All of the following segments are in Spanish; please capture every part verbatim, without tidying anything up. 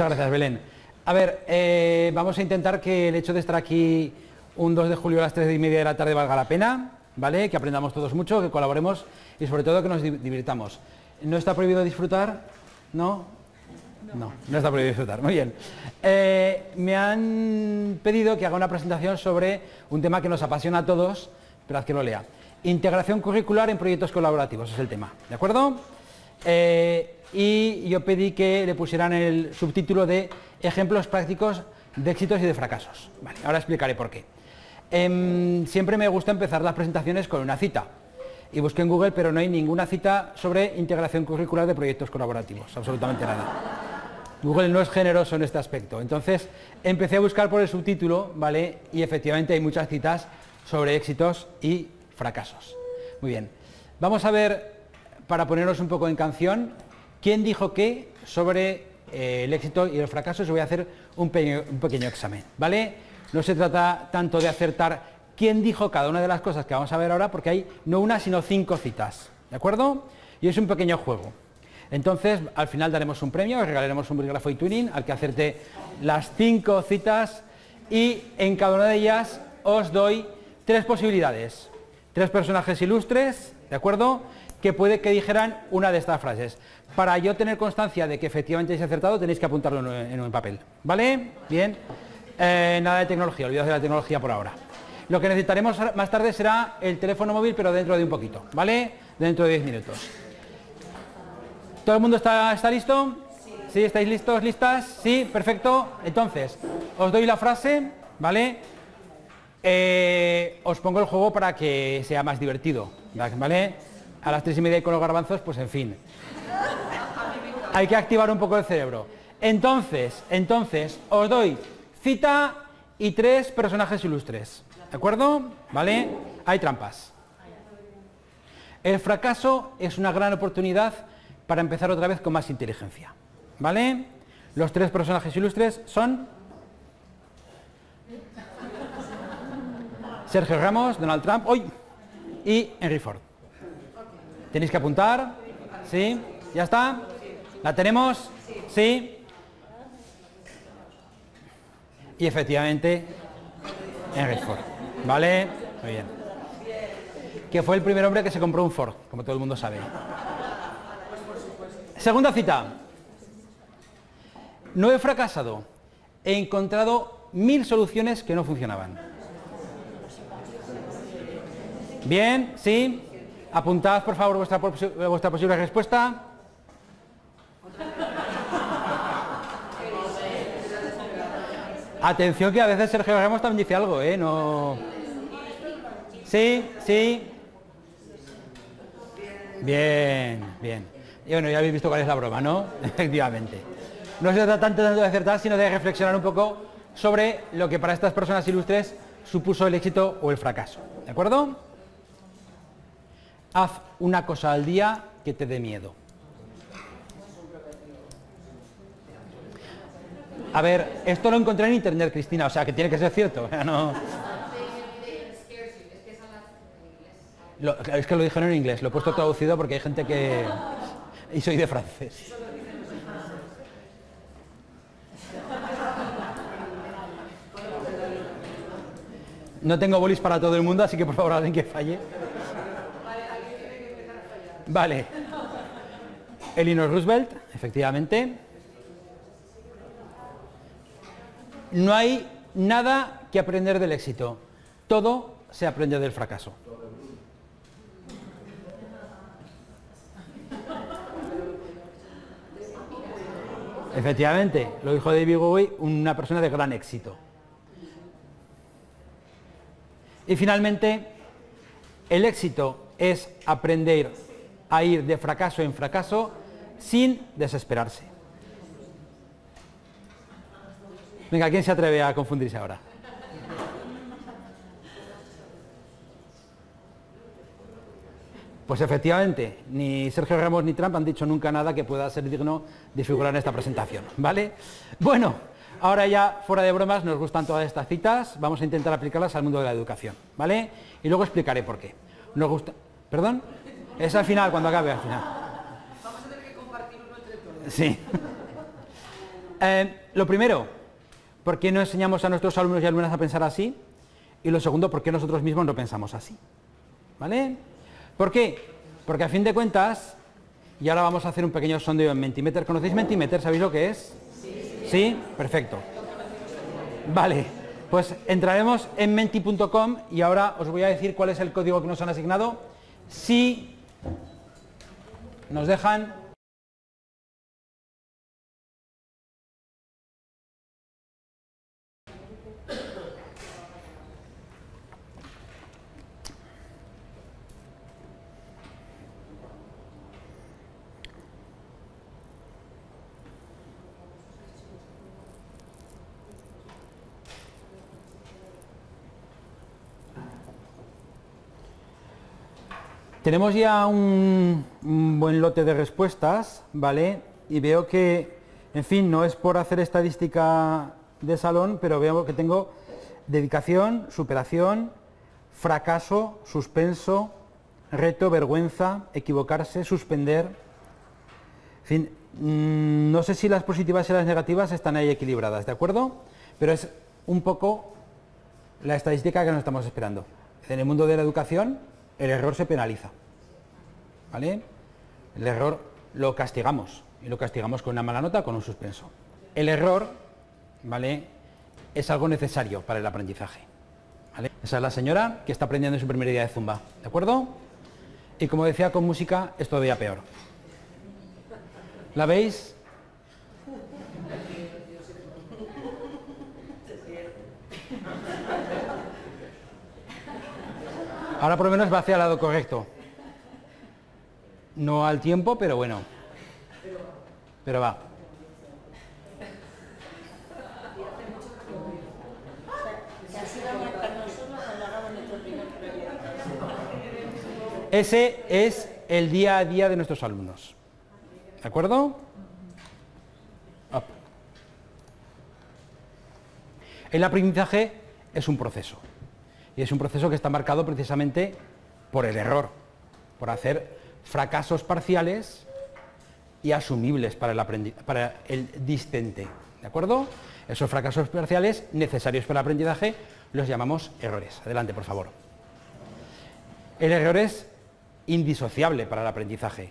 Gracias, Belén. A ver, eh, vamos a intentar que el hecho de estar aquí un dos de julio a las tres y media de la tarde valga la pena, ¿vale? Que aprendamos todos mucho, que colaboremos y sobre todo que nos divirtamos. ¿No está prohibido disfrutar? ¿No? No, no está prohibido disfrutar. Muy bien. Eh, me han pedido que haga una presentación sobre un tema que nos apasiona a todos, pero haz que lo lea. Integración curricular en proyectos colaborativos es el tema, ¿de acuerdo? Eh, y yo pedí que le pusieran el subtítulo de ejemplos prácticos de éxitos y de fracasos. Vale, ahora explicaré por qué. Eh, siempre me gusta empezar las presentaciones con una cita. Y busqué en Google, pero no hay ninguna cita sobre integración curricular de proyectos colaborativos, absolutamente nada. Google no es generoso en este aspecto. Entonces, empecé a buscar por el subtítulo, ¿vale? Y efectivamente hay muchas citas sobre éxitos y fracasos. Muy bien. Vamos a ver, para ponernos un poco en canción, quién dijo qué sobre eh, el éxito y el fracaso. Os voy a hacer un, pe un pequeño examen, ¿vale? No se trata tanto de acertar quién dijo cada una de las cosas que vamos a ver ahora, porque hay no una, sino cinco citas, ¿de acuerdo? Y es un pequeño juego. Entonces, al final daremos un premio, os regalaremos un bolígrafo y Turing al que acerte las cinco citas y en cada una de ellas os doy tres posibilidades. Tres personajes ilustres, ¿de acuerdo?, que puede que dijeran una de estas frases. Para yo tener constancia de que efectivamente habéis acertado, tenéis que apuntarlo en un, en un papel, ¿vale? Bien. Eh, nada de tecnología, olvidaos de la tecnología por ahora. Lo que necesitaremos más tarde será el teléfono móvil, pero dentro de un poquito, ¿vale? Dentro de diez minutos. ¿Todo el mundo está, está listo? Sí. ¿Sí? ¿Estáis listos, listas? Sí, perfecto. Entonces, os doy la frase, ¿vale? Eh, os pongo el juego para que sea más divertido, ¿vale? A las tres y media con los garbanzos, pues en fin. Hay que activar un poco el cerebro. Entonces, entonces, os doy cita y tres personajes ilustres, ¿de acuerdo? ¿Vale? Hay trampas. El fracaso es una gran oportunidad para empezar otra vez con más inteligencia, ¿vale? Los tres personajes ilustres son Sergio Ramos, Donald Trump, ¡uy! Y Henry Ford. ¿Tenéis que apuntar? ¿Sí? ¿Ya está? ¿La tenemos? ¿Sí? Y efectivamente, Henry Ford, ¿vale? Muy bien. Que fue el primer hombre que se compró un Ford, como todo el mundo sabe. Segunda cita. No he fracasado. He encontrado mil soluciones que no funcionaban. Bien, ¿sí? Apuntad, por favor, vuestra, vuestra posible respuesta. Atención, que a veces Sergio Ramos también dice algo, ¿eh? No... Sí, sí. Bien, bien. Y bueno, ya habéis visto cuál es la broma, ¿no? Efectivamente. No se trata tanto de acertar, sino de reflexionar un poco sobre lo que para estas personas ilustres supuso el éxito o el fracaso. ¿De acuerdo? Haz una cosa al día que te dé miedo. A ver, esto lo encontré en internet, Cristina, o sea que tiene que ser cierto. No. Lo, es que lo dijeron en inglés, lo he puesto traducido porque hay gente que... Y soy de francés. No tengo bolis para todo el mundo, así que por favor alguien que falle. Vale. Eleanor Roosevelt, efectivamente. No hay nada que aprender del éxito. Todo se aprende del fracaso. Efectivamente, lo dijo David Bowie, una persona de gran éxito. Y finalmente, el éxito es aprender a ir de fracaso en fracaso sin desesperarse. Venga, ¿quién se atreve a confundirse ahora? Pues efectivamente, ni Sergio Ramos ni Trump han dicho nunca nada que pueda ser digno de figurar en esta presentación, ¿vale? Bueno, ahora ya, fuera de bromas, nos gustan todas estas citas, vamos a intentar aplicarlas al mundo de la educación, ¿vale? Y luego explicaré por qué. Nos gusta... ¿Perdón? Es al final, cuando acabe, al final. Vamos a tener que compartir uno entre todos. Sí. Eh, lo primero, ¿por qué no enseñamos a nuestros alumnos y alumnas a pensar así? Y lo segundo, ¿por qué nosotros mismos no pensamos así? ¿Vale? ¿Por qué? Porque a fin de cuentas, y ahora vamos a hacer un pequeño sondeo en Mentimeter. ¿Conocéis Mentimeter? ¿Sabéis lo que es? Sí. ¿Sí? Perfecto. Vale, pues entraremos en menti punto com y ahora os voy a decir cuál es el código que nos han asignado. Si nos dejan... Tenemos ya un, un buen lote de respuestas, ¿vale? Y veo que, en fin, no es por hacer estadística de salón, pero veo que tengo dedicación, superación, fracaso, suspenso, reto, vergüenza, equivocarse, suspender. En fin, mmm, no sé si las positivas y las negativas están ahí equilibradas, ¿de acuerdo? Pero es un poco la estadística que nos estamos esperando. En el mundo de la educación, el error se penaliza, ¿vale? El error lo castigamos, y lo castigamos con una mala nota o con un suspenso. El error, ¿vale?, es algo necesario para el aprendizaje, ¿vale? Esa es la señora que está aprendiendo en su primer día de zumba, ¿de acuerdo? Y como decía, con música es todavía peor. ¿La veis? Ahora por lo menos va hacia el lado correcto. No al tiempo, pero bueno. Pero va. Ese es el día a día de nuestros alumnos. ¿De acuerdo? Up. El aprendizaje es un proceso. Y es un proceso que está marcado precisamente por el error, por hacer fracasos parciales y asumibles para el, aprendi- para el discente, ¿de acuerdo? Esos fracasos parciales necesarios para el aprendizaje los llamamos errores. Adelante, por favor. El error es indisociable para el aprendizaje.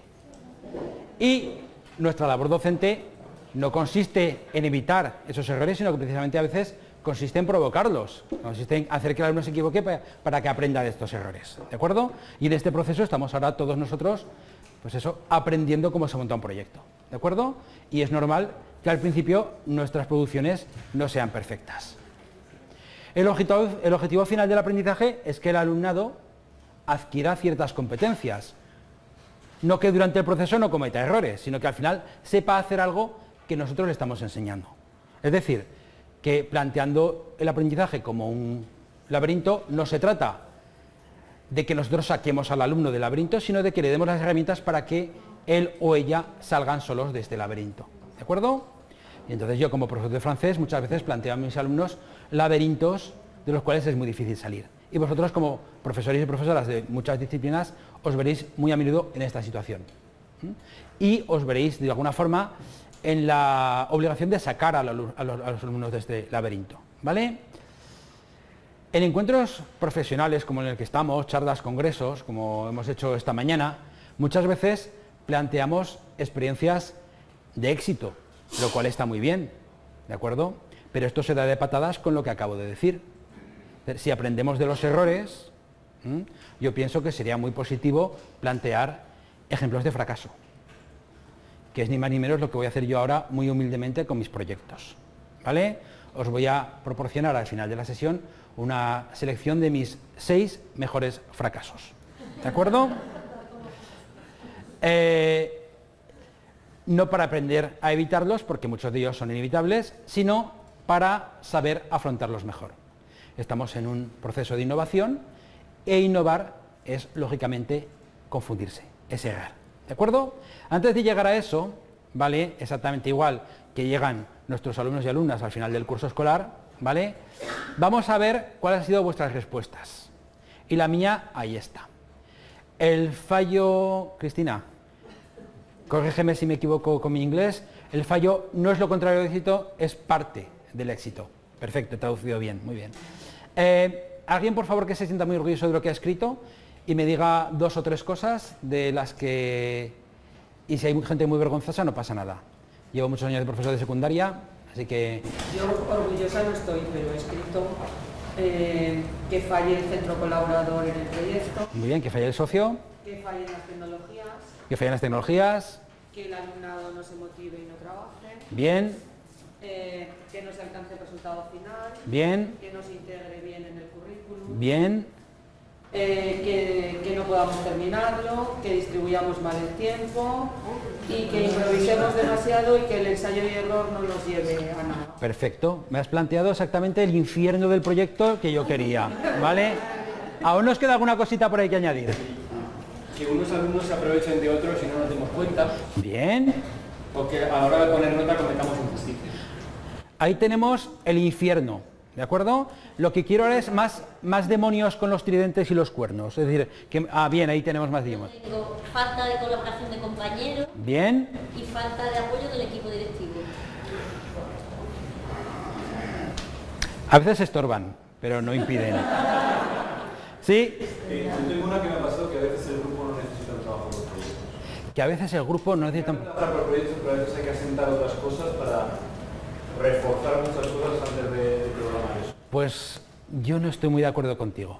Y nuestra labor docente no consiste en evitar esos errores, sino que precisamente a veces consiste en provocarlos, consiste en hacer que el alumno se equivoque para, para que aprenda de estos errores, ¿de acuerdo? Y en este proceso estamos ahora todos nosotros, pues eso, aprendiendo cómo se monta un proyecto, ¿de acuerdo? Y es normal que al principio nuestras producciones no sean perfectas. El objetivo, el objetivo final del aprendizaje es que el alumnado adquiera ciertas competencias, no que durante el proceso no cometa errores, sino que al final sepa hacer algo que nosotros le estamos enseñando. Es decir, que planteando el aprendizaje como un laberinto, no se trata de que nosotros saquemos al alumno del laberinto, sino de que le demos las herramientas para que él o ella salgan solos de este laberinto, ¿de acuerdo? Y entonces yo, como profesor de francés, muchas veces planteo a mis alumnos laberintos de los cuales es muy difícil salir. Y vosotros, como profesores y profesoras de muchas disciplinas, os veréis muy a menudo en esta situación. ¿Mm? Y os veréis, de alguna forma, en la obligación de sacar a los, a los, a los alumnos de este laberinto, ¿vale? En encuentros profesionales como en el que estamos, charlas, congresos, como hemos hecho esta mañana, muchas veces planteamos experiencias de éxito, lo cual está muy bien, ¿de acuerdo? Pero esto se da de patadas con lo que acabo de decir. Si aprendemos de los errores, ¿m? yo pienso que sería muy positivo plantear ejemplos de fracaso, que es ni más ni menos lo que voy a hacer yo ahora muy humildemente con mis proyectos, ¿vale? Os voy a proporcionar al final de la sesión una selección de mis seis mejores fracasos, ¿de acuerdo? Eh, no para aprender a evitarlos, porque muchos de ellos son inevitables, sino para saber afrontarlos mejor. Estamos en un proceso de innovación e innovar es, lógicamente, confundirse, es errar. ¿De acuerdo? Antes de llegar a eso, ¿vale? Exactamente igual que llegan nuestros alumnos y alumnas al final del curso escolar, ¿vale? Vamos a ver cuáles han sido vuestras respuestas. Y la mía, ahí está. El fallo, Cristina, corrígeme si me equivoco con mi inglés, el fallo no es lo contrario del éxito, es parte del éxito. Perfecto, he traducido bien, muy bien. Eh, alguien, por favor, que se sienta muy orgulloso de lo que ha escrito y me diga dos o tres cosas de las que... Y si hay gente muy vergonzosa, no pasa nada. Llevo muchos años de profesor de secundaria, así que... Yo orgullosa no estoy, pero he escrito eh, que falle el centro colaborador en el proyecto. Muy bien, que falle el socio. Que fallen las tecnologías. Que fallen las tecnologías. Que el alumnado no se motive y no trabaje. Bien. Eh, que no se alcance el resultado final. Bien. Que no se integre bien en el currículum. Bien. Eh, que, que no podamos terminarlo, que distribuyamos mal el tiempo y que improvisemos demasiado y que el ensayo y error no nos lleve a nada. Perfecto. Me has planteado exactamente el infierno del proyecto que yo quería, ¿vale? ¿Aún nos queda alguna cosita por ahí que añadir? Que unos alumnos se aprovechen de otros y no nos demos cuenta. Bien. O que a la hora de poner nota cometamos injusticia. Ahí tenemos el infierno, ¿de acuerdo? Lo que quiero ahora es más, más demonios con los tridentes y los cuernos. Es decir, que, ah, bien, ahí tenemos más demonios. Tengo falta de colaboración de compañeros. Bien. Y falta de apoyo del equipo directivo. A veces estorban, pero no impiden. ¿Sí? Eh, yo tengo una que me ha pasado, que a veces el grupo no necesita el trabajo de los proyectos. Que a veces el grupo no necesita... Para los proyectos, pero a veces hay que asentar otras cosas para reforzar muchas cosas antes de, de programar eso. Pues yo no estoy muy de acuerdo contigo.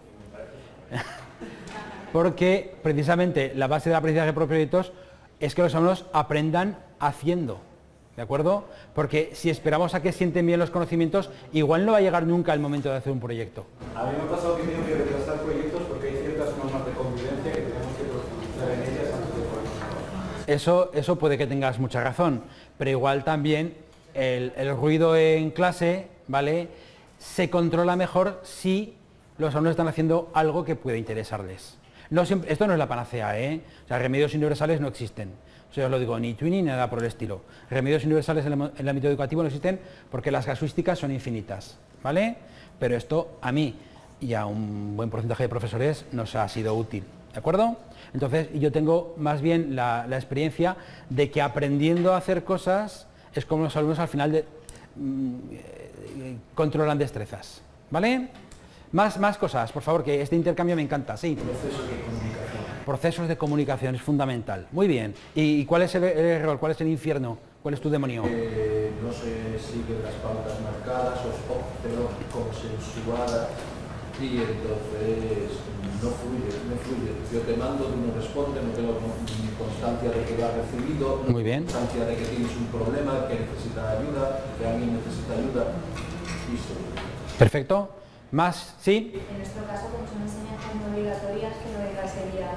Porque precisamente la base del aprendizaje por proyectos es que los alumnos aprendan haciendo. ¿De acuerdo? Porque si esperamos a que sienten bien los conocimientos, igual no va a llegar nunca el momento de hacer un proyecto. A mí me ha pasado que tengo que retrasar proyectos porque hay ciertas normas de convivencia que tenemos que profundizar en ellas antes de poder trabajar. Eso, eso puede que tengas mucha razón, pero igual también el, el ruido en clase, ¿vale?, se controla mejor si los alumnos están haciendo algo que puede interesarles. No siempre, esto no es la panacea, ¿eh? O sea, remedios universales no existen. O sea, os lo digo, ni twinning ni nada por el estilo. Remedios universales en el, en el ámbito educativo no existen porque las casuísticas son infinitas, ¿vale? Pero esto a mí y a un buen porcentaje de profesores nos ha sido útil, ¿de acuerdo? Entonces, yo tengo más bien la, la experiencia de que aprendiendo a hacer cosas es como los alumnos al final de, mmm, eh, controlan destrezas, ¿vale? Más, más cosas, por favor, que este intercambio me encanta, sí. Procesos de comunicación. Procesos de comunicación es fundamental. Muy bien. ¿Y, y cuál es el, el error? ¿Cuál es el infierno? ¿Cuál es tu demonio? Eh, no se siguen las pautas marcadas, o pero consensuadas, y entonces no fluye, no fluye. Yo te mando, tú no respondes, no tengo ni constancia de que lo has recibido, no Muy bien. tengo constancia de que tienes un problema, que necesitas ayuda, que alguien necesita ayuda. Listo. Perfecto. ¿Más? ¿Sí? En nuestro caso, como son enseñanzas no obligatorias, que no venga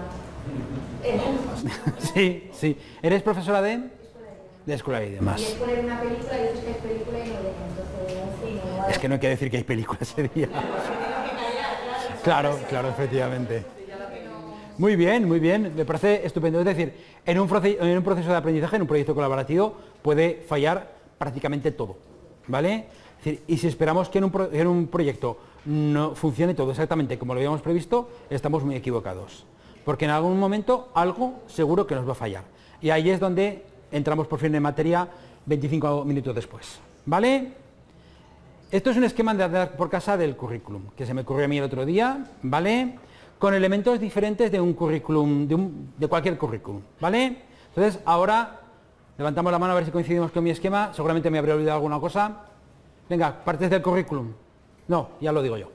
sería... Sí, sí. ¿Eres profesora de? De escuela y demás. Y es poner una película y dices que es película y no ven, entonces, en fin, no vale. Es que no hay que decir que hay película ese día. Claro, claro, efectivamente. Muy bien, muy bien. Me parece estupendo. Es decir, en un, proce en un proceso de aprendizaje, en un proyecto colaborativo, puede fallar prácticamente todo, ¿vale? Es decir, y si esperamos que en un, pro en un proyecto no funcione todo exactamente como lo habíamos previsto, estamos muy equivocados. Porque en algún momento algo seguro que nos va a fallar. Y ahí es donde entramos por fin en materia veinticinco minutos después. ¿Vale? Esto es un esquema de andar por casa del currículum, que se me ocurrió a mí el otro día, ¿vale? Con elementos diferentes de un currículum, de, un, de cualquier currículum, ¿vale? Entonces, ahora levantamos la mano a ver si coincidimos con mi esquema. Seguramente me habré olvidado alguna cosa. Venga, partes del currículum. No, ya lo digo yo.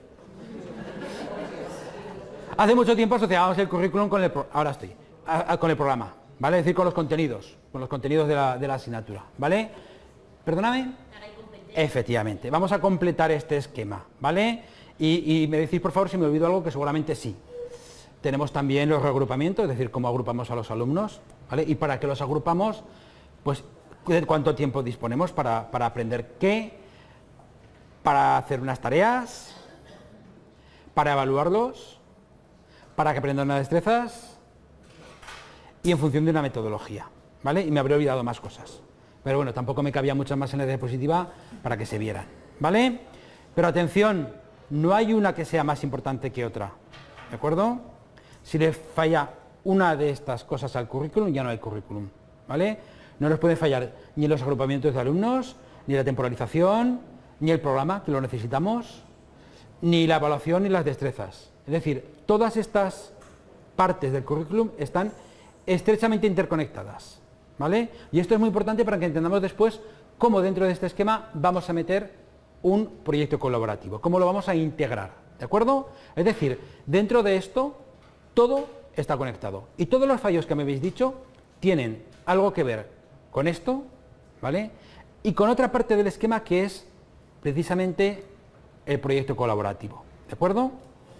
Hace mucho tiempo asociábamos el currículum con el... Pro ahora estoy. A, a, con el programa, ¿vale? Es decir, con los contenidos. Con los contenidos de la, de la asignatura, ¿vale? ¿Perdóname? Efectivamente. Vamos a completar este esquema, ¿vale? Y, y me decís, por favor, si me olvido algo, que seguramente sí. Tenemos también los reagrupamientos, es decir, cómo agrupamos a los alumnos, ¿vale? Y para que los agrupamos, pues, ¿cuánto tiempo disponemos para, para aprender qué? Para hacer unas tareas, para evaluarlos, para que aprendan unas destrezas y en función de una metodología, ¿vale? Y me habré olvidado más cosas. Pero bueno, tampoco me cabía muchas más en la diapositiva para que se vieran, ¿vale? Pero atención, no hay una que sea más importante que otra, ¿de acuerdo? Si le falla una de estas cosas al currículum, ya no hay currículum, ¿vale? No nos pueden fallar ni los agrupamientos de alumnos, ni la temporalización, ni el programa, que lo necesitamos, ni la evaluación ni las destrezas. Es decir, todas estas partes del currículum están estrechamente interconectadas, ¿vale? Y esto es muy importante para que entendamos después cómo dentro de este esquema vamos a meter un proyecto colaborativo, cómo lo vamos a integrar, ¿de acuerdo? Es decir, dentro de esto todo está conectado y todos los fallos que me habéis dicho tienen algo que ver con esto, ¿vale? Y con otra parte del esquema que es precisamente el proyecto colaborativo, ¿de acuerdo?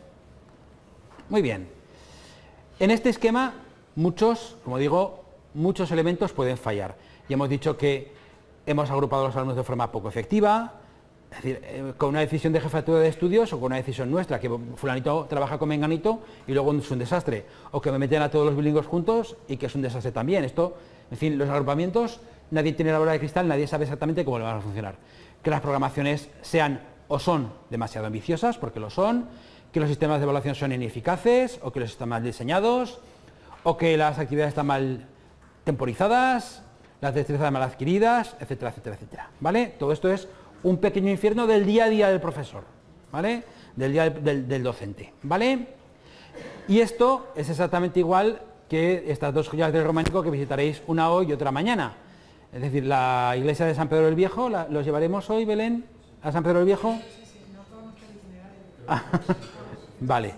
Muy bien. En este esquema, muchos, como digo, muchos elementos pueden fallar. Ya hemos dicho que hemos agrupado a los alumnos de forma poco efectiva, es decir, eh, con una decisión de jefatura de estudios o con una decisión nuestra, que fulanito trabaja con menganito y luego es un desastre, o que me meten a todos los bilingües juntos y que es un desastre también. Esto, en fin, los agrupamientos, nadie tiene la bola de cristal, nadie sabe exactamente cómo le van a funcionar. Que las programaciones sean o son demasiado ambiciosas, porque lo son, que los sistemas de evaluación son ineficaces, o que los están mal diseñados, o que las actividades están mal temporizadas, las destrezas mal adquiridas, etcétera, etcétera, etcétera, ¿vale? Todo esto es un pequeño infierno del día a día del profesor, ¿vale? Del día del, del docente, ¿vale? Y esto es exactamente igual que estas dos joyas del románico que visitaréis una hoy y otra mañana. Es decir, la iglesia de San Pedro del Viejo, la, ¿los llevaremos hoy, Belén, a San Pedro del Viejo? Sí, sí, no podemos itinerario. Vale.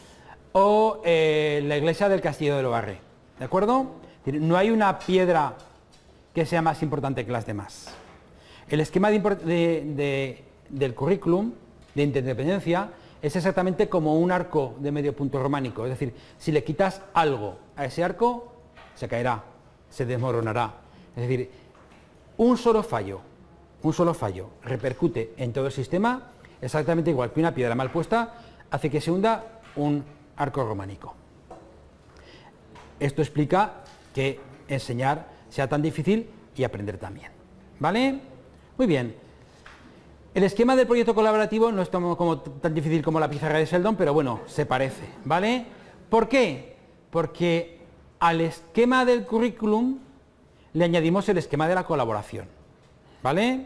O eh, la iglesia del Castillo de Lobarre, ¿de acuerdo? No hay una piedra que sea más importante que las demás. El esquema de, de, de, del currículum de interdependencia es exactamente como un arco de medio punto románico, es decir, si le quitas algo a ese arco, se caerá, se desmoronará. Es decir, un solo fallo, un solo fallo repercute en todo el sistema exactamente igual que una piedra mal puesta hace que se hunda un arco románico. Esto explica que enseñar sea tan difícil y aprender también, ¿vale? Muy bien. El esquema del proyecto colaborativo no es como, como tan difícil como la pizarra de Sheldon, pero bueno, se parece, ¿vale? ¿Por qué? Porque al esquema del currículum le añadimos el esquema de la colaboración, ¿vale?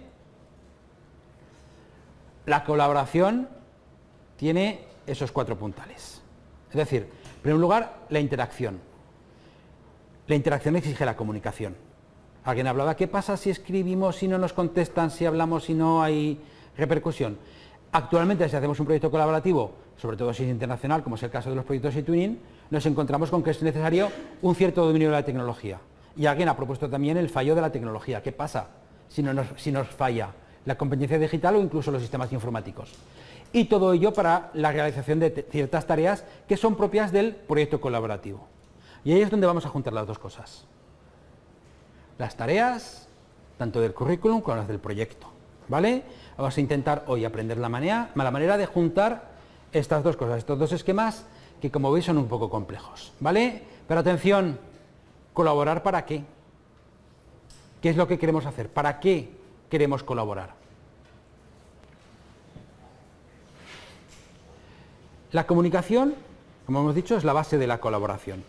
La colaboración tiene esos cuatro puntales. Es decir, en primer lugar, la interacción. La interacción exige la comunicación. Alguien hablaba, ¿qué pasa si escribimos, si no nos contestan, si hablamos, si no hay repercusión? Actualmente, si hacemos un proyecto colaborativo, sobre todo si es internacional, como es el caso de los proyectos eTwinning, nos encontramos con que es necesario un cierto dominio de la tecnología. Y alguien ha propuesto también el fallo de la tecnología. ¿Qué pasa si, no nos, si nos falla la competencia digital o incluso los sistemas informáticos? Y todo ello para la realización de ciertas tareas que son propias del proyecto colaborativo. Y ahí es donde vamos a juntar las dos cosas. Las tareas, tanto del currículum como las del proyecto, ¿vale? Vamos a intentar hoy aprender la manera, la manera de juntar estas dos cosas, estos dos esquemas que, como veis, son un poco complejos, ¿vale? Pero atención, ¿colaborar para qué? ¿Qué es lo que queremos hacer? ¿Para qué queremos colaborar? La comunicación, como hemos dicho, es la base de la colaboración.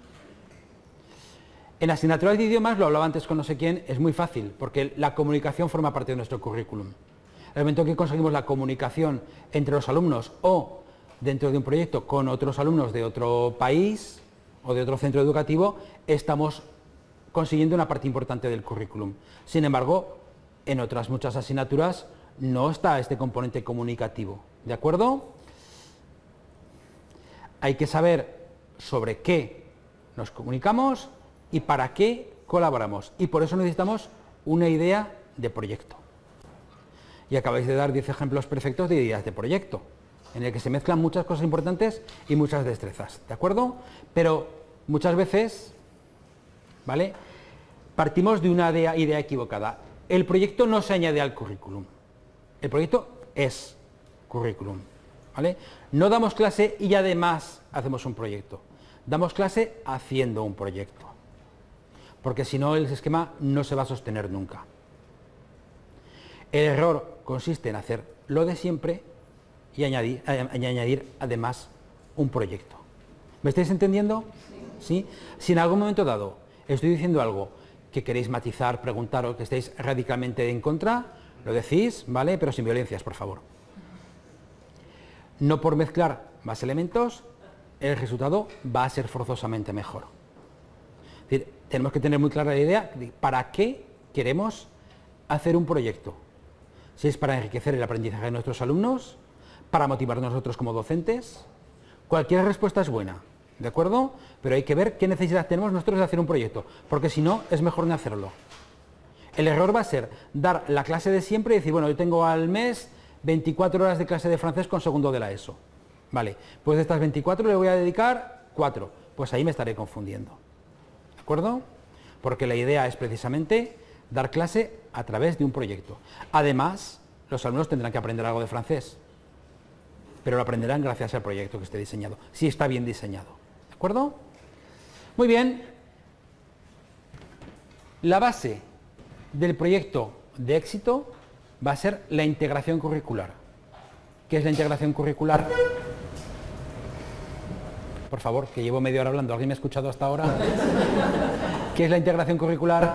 En asignaturas de idiomas, lo hablaba antes con no sé quién, es muy fácil, porque la comunicación forma parte de nuestro currículum. El momento en que conseguimos la comunicación entre los alumnos o dentro de un proyecto con otros alumnos de otro país o de otro centro educativo, estamos consiguiendo una parte importante del currículum. Sin embargo, en otras muchas asignaturas no está este componente comunicativo, ¿de acuerdo? Hay que saber sobre qué nos comunicamos y para qué colaboramos. Y por eso necesitamos una idea de proyecto. Y acabáis de dar diez ejemplos perfectos de ideas de proyecto, en el que se mezclan muchas cosas importantes y muchas destrezas, ¿de acuerdo? Pero muchas veces, ¿vale?, partimos de una idea, idea equivocada. El proyecto no se añade al currículum. El proyecto es currículum, ¿vale? No damos clase y además hacemos un proyecto. Damos clase haciendo un proyecto. Porque si no, el esquema no se va a sostener nunca. El error consiste en hacer lo de siempre y añadir, y añadir además un proyecto. ¿Me estáis entendiendo? Sí. ¿Sí? Si en algún momento dado estoy diciendo algo que queréis matizar, preguntar o que estéis radicalmente en contra, lo decís, ¿vale? Pero sin violencias, por favor. No por mezclar más elementos, el resultado va a ser forzosamente mejor. Es decir, tenemos que tener muy clara la idea de para qué queremos hacer un proyecto. Si es para enriquecer el aprendizaje de nuestros alumnos, para motivarnos nosotros como docentes, cualquier respuesta es buena, ¿de acuerdo? Pero hay que ver qué necesidad tenemos nosotros de hacer un proyecto, porque si no, es mejor no hacerlo. El error va a ser dar la clase de siempre y decir, bueno, yo tengo al mes veinticuatro horas de clase de francés con segundo de la ESO. Vale, pues de estas veinticuatro le voy a dedicar cuatro, pues ahí me estaré confundiendo. ¿De acuerdo? Porque la idea es precisamente dar clase a través de un proyecto. Además, los alumnos tendrán que aprender algo de francés, pero lo aprenderán gracias al proyecto que esté diseñado, si está bien diseñado. ¿De acuerdo? Muy bien. La base del proyecto de éxito va a ser la integración curricular. ¿Qué es la integración curricular? Por favor, que llevo media hora hablando. ¿Alguien me ha escuchado hasta ahora? ¿Qué es la integración curricular?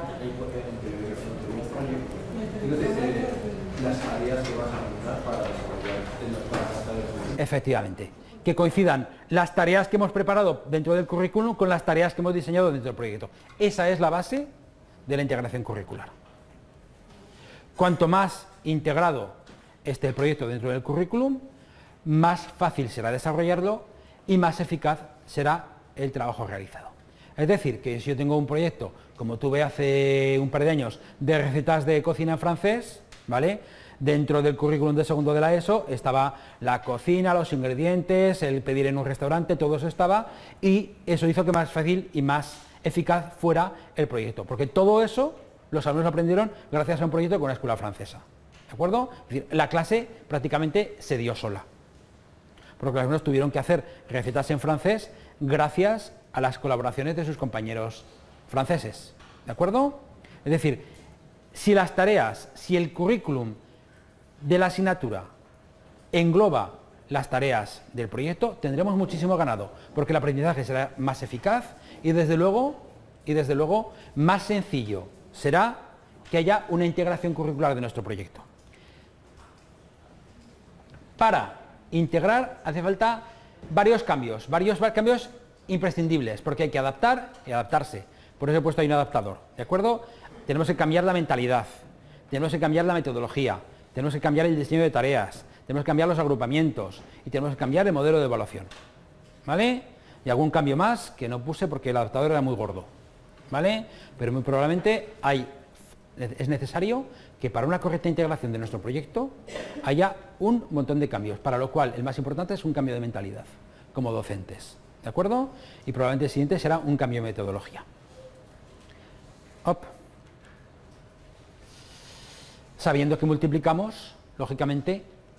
Las tareas que vas a usar para desarrollar. Efectivamente. Que coincidan las tareas que hemos preparado dentro del currículum con las tareas que hemos diseñado dentro del proyecto. Esa es la base de la integración curricular. Cuanto más integrado esté el proyecto dentro del currículum, más fácil será desarrollarlo y más eficaz será el trabajo realizado. Es decir, que si yo tengo un proyecto, como tuve hace un par de años, de recetas de cocina en francés, ¿vale? Dentro del currículum de segundo de la ESO estaba la cocina, los ingredientes, el pedir en un restaurante, todo eso estaba, y eso hizo que más fácil y más eficaz fuera el proyecto, porque todo eso los alumnos aprendieron gracias a un proyecto con una escuela francesa. ¿De acuerdo? Es decir, la clase prácticamente se dio sola, porque los alumnos tuvieron que hacer recetas en francés gracias a las colaboraciones de sus compañeros franceses. ¿De acuerdo? Es decir, si las tareas, si el currículum de la asignatura engloba las tareas del proyecto, tendremos muchísimo ganado, porque el aprendizaje será más eficaz y desde luego, y desde luego más sencillo será que haya una integración curricular de nuestro proyecto. Para integrar hace falta varios cambios, varios cambios imprescindibles, porque hay que adaptar y adaptarse. Por eso he puesto ahí un adaptador, ¿de acuerdo? Tenemos que cambiar la mentalidad, tenemos que cambiar la metodología, tenemos que cambiar el diseño de tareas, tenemos que cambiar los agrupamientos y tenemos que cambiar el modelo de evaluación, ¿vale? Y algún cambio más que no puse porque el adaptador era muy gordo, ¿vale? Pero muy probablemente hay, es necesario que para una correcta integración de nuestro proyecto haya un montón de cambios, para lo cual el más importante es un cambio de mentalidad, como docentes, ¿de acuerdo? Y probablemente el siguiente será un cambio de metodología. Op. Sabiendo que multiplicamos, lógicamente,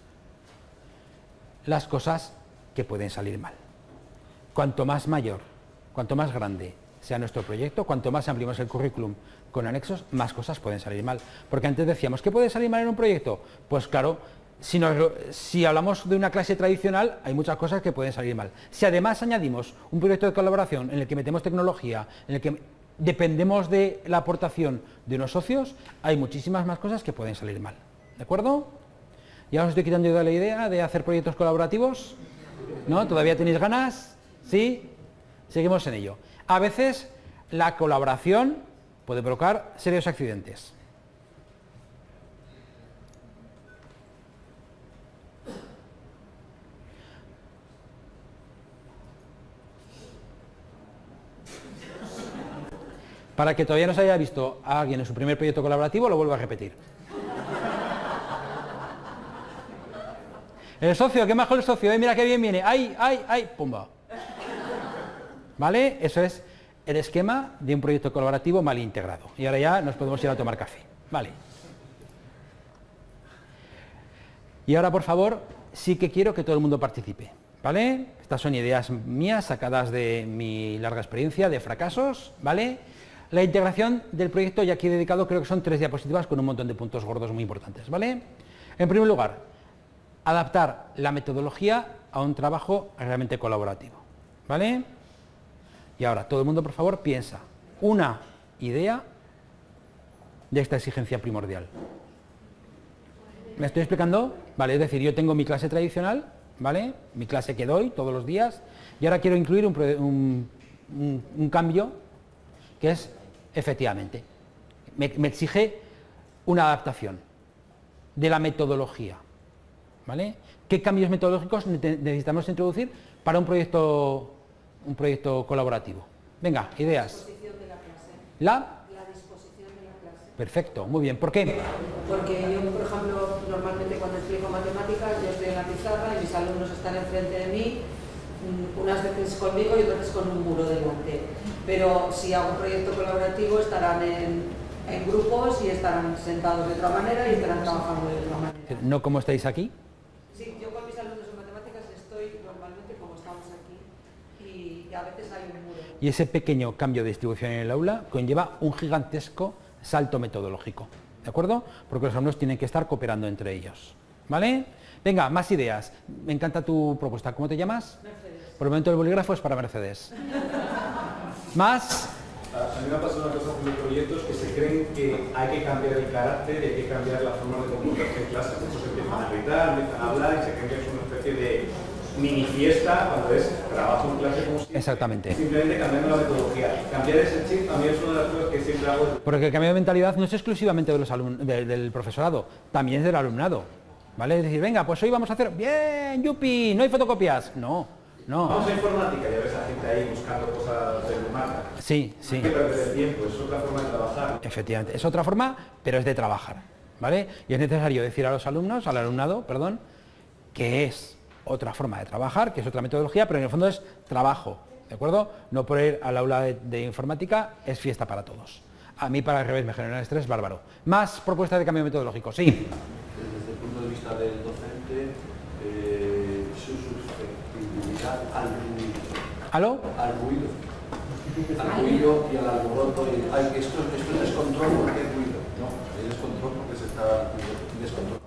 las cosas que pueden salir mal. Cuanto más mayor, cuanto más grande sea nuestro proyecto, cuanto más ampliemos el currículum con anexos, más cosas pueden salir mal. Porque antes decíamos, ¿qué puede salir mal en un proyecto? Pues claro, si, nos, si hablamos de una clase tradicional, hay muchas cosas que pueden salir mal. Si además añadimos un proyecto de colaboración en el que metemos tecnología, en el que dependemos de la aportación de unos socios, hay muchísimas más cosas que pueden salir mal. ¿De acuerdo? ¿Ya os estoy quitando yo la idea de hacer proyectos colaborativos? ¿No? ¿Todavía tenéis ganas? ¿Sí? Seguimos en ello. A veces la colaboración puede provocar serios accidentes. Para que todavía no se haya visto a alguien en su primer proyecto colaborativo, lo vuelvo a repetir. El socio, qué majo el socio, eh, mira qué bien viene, ay, ay, ay, pumba. ¿Vale? Eso es el esquema de un proyecto colaborativo mal integrado. Y ahora ya nos podemos ir a tomar café. Vale. Y ahora, por favor, sí que quiero que todo el mundo participe. ¿Vale? Estas son ideas mías sacadas de mi larga experiencia de fracasos. ¿Vale? La integración del proyecto, y aquí he dedicado, creo que son tres diapositivas con un montón de puntos gordos muy importantes. ¿Vale? En primer lugar, adaptar la metodología a un trabajo realmente colaborativo. ¿Vale? Y ahora, todo el mundo, por favor, piensa una idea de esta exigencia primordial. ¿Me estoy explicando? Vale, es decir, yo tengo mi clase tradicional, ¿vale? Mi clase que doy todos los días, y ahora quiero incluir un, un, un, un cambio que es, efectivamente, me, me exige una adaptación de la metodología, ¿vale? ¿Qué cambios metodológicos necesitamos introducir para un proyecto, un proyecto colaborativo? Venga, ideas. La disposición de la clase. ¿La? La disposición de la clase. Perfecto, muy bien. ¿Por qué? Porque yo, por ejemplo, normalmente cuando explico matemáticas, yo estoy en la pizarra y mis alumnos están enfrente de mí, unas veces conmigo y otras veces con un muro delante. Pero si hago un proyecto colaborativo estarán en, en grupos y estarán sentados de otra manera y estarán trabajando de otra manera. ¿No como estáis aquí? Sí, yo con mis alumnos en matemáticas estoy normalmente como estamos aquí y a veces hay un muro. Y ese pequeño cambio de distribución en el aula conlleva un gigantesco salto metodológico, ¿de acuerdo? Porque los alumnos tienen que estar cooperando entre ellos, ¿vale? Venga, más ideas. Me encanta tu propuesta. ¿Cómo te llamas? Mercedes. Por el momento el bolígrafo es para Mercedes. ¿Más? A mí me ha pasado una cosa con los proyectos que se creen que hay que cambiar el carácter y hay que cambiar la forma de comportarse en clase. Entonces empiezan a gritar, empiezan a hablar y se creen que es una especie de mini fiesta cuando es trabajo en clase como si Exactamente. simplemente cambiando la metodología. Cambiar ese chip también es una de las cosas que siempre hago. Porque el cambio de mentalidad no es exclusivamente de los alumnos, de, del profesorado, también es del alumnado, ¿vale? Es decir, venga, pues hoy vamos a hacer, bien, yupi, no hay fotocopias. No, no. Vamos a informática y a ver esa gente ahí buscando cosas de marca. Sí, sí. Hay que perder el tiempo, es otra forma de trabajar. Efectivamente, es otra forma, pero es de trabajar, ¿vale? Y es necesario decir a los alumnos, al alumnado, perdón, que es otra forma de trabajar, que es otra metodología, pero en el fondo es trabajo, ¿de acuerdo? No por ir al aula de, de informática es fiesta para todos. A mí, para el revés, me genera estrés bárbaro. Más propuestas de cambio metodológico, sí. Desde el punto de vista del docente, eh, su susceptibilidad al ruido. ¿Aló? Al ruido. Al ruido y al alboroto. Y, ay, esto, esto es descontrol porque es ruido. No, es descontrol porque se está descontrol.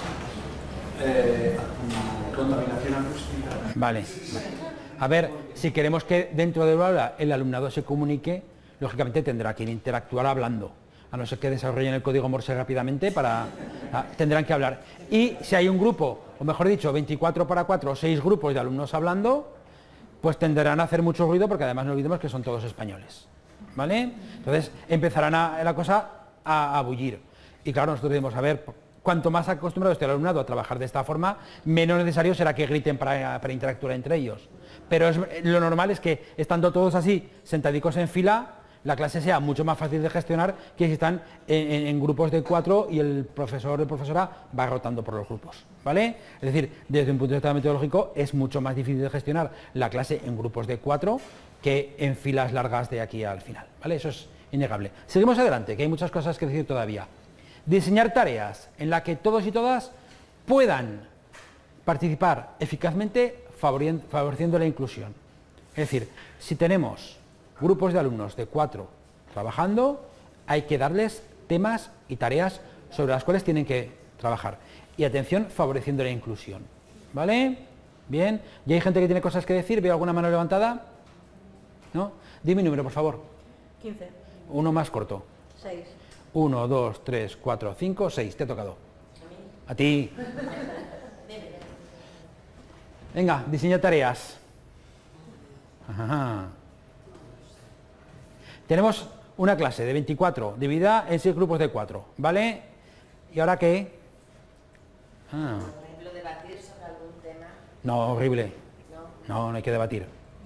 Eh, contaminación acústica. Vale, vale. A ver, si queremos que dentro del aula el alumnado se comunique, lógicamente tendrá que interactuar hablando, a no ser que desarrollen el código Morse rápidamente, para, ah, tendrán que hablar. Y si hay un grupo, o mejor dicho, veinticuatro para cuatro o seis grupos de alumnos hablando, pues tenderán a hacer mucho ruido, porque además no olvidemos que son todos españoles, ¿vale? Entonces empezarán a, la cosa a, a bullir. Y claro, nosotros debemos saber, cuanto más acostumbrado esté el alumnado a trabajar de esta forma, menos necesario será que griten para, para interactuar entre ellos. Pero es, lo normal es que, estando todos así, sentadicos en fila, la clase sea mucho más fácil de gestionar que si están en, en, en grupos de cuatro y el profesor o profesora va rotando por los grupos, ¿vale? Es decir, desde un punto de vista metodológico es mucho más difícil de gestionar la clase en grupos de cuatro que en filas largas de aquí al final, ¿vale? Eso es innegable. Seguimos adelante, que hay muchas cosas que decir todavía. Diseñar tareas en las que todos y todas puedan participar eficazmente favoreciendo la inclusión. Es decir, si tenemos grupos de alumnos de cuatro trabajando, hay que darles temas y tareas sobre las cuales tienen que trabajar. Y atención, favoreciendo la inclusión. ¿Vale? Bien. ¿Y hay gente que tiene cosas que decir? ¿Veo alguna mano levantada? ¿No? Dime mi número, por favor. quince. Uno más corto. seis. uno, dos, tres, cuatro, cinco, seis. Te ha tocado. A ti. Venga, diseña tareas. Ajá. Tenemos una clase de veinticuatro, dividida en seis grupos de cuatro, ¿vale? ¿Y ahora qué? Ah. Por ejemplo, debatir sobre algún tema. No, horrible. No. No, no hay que debatir.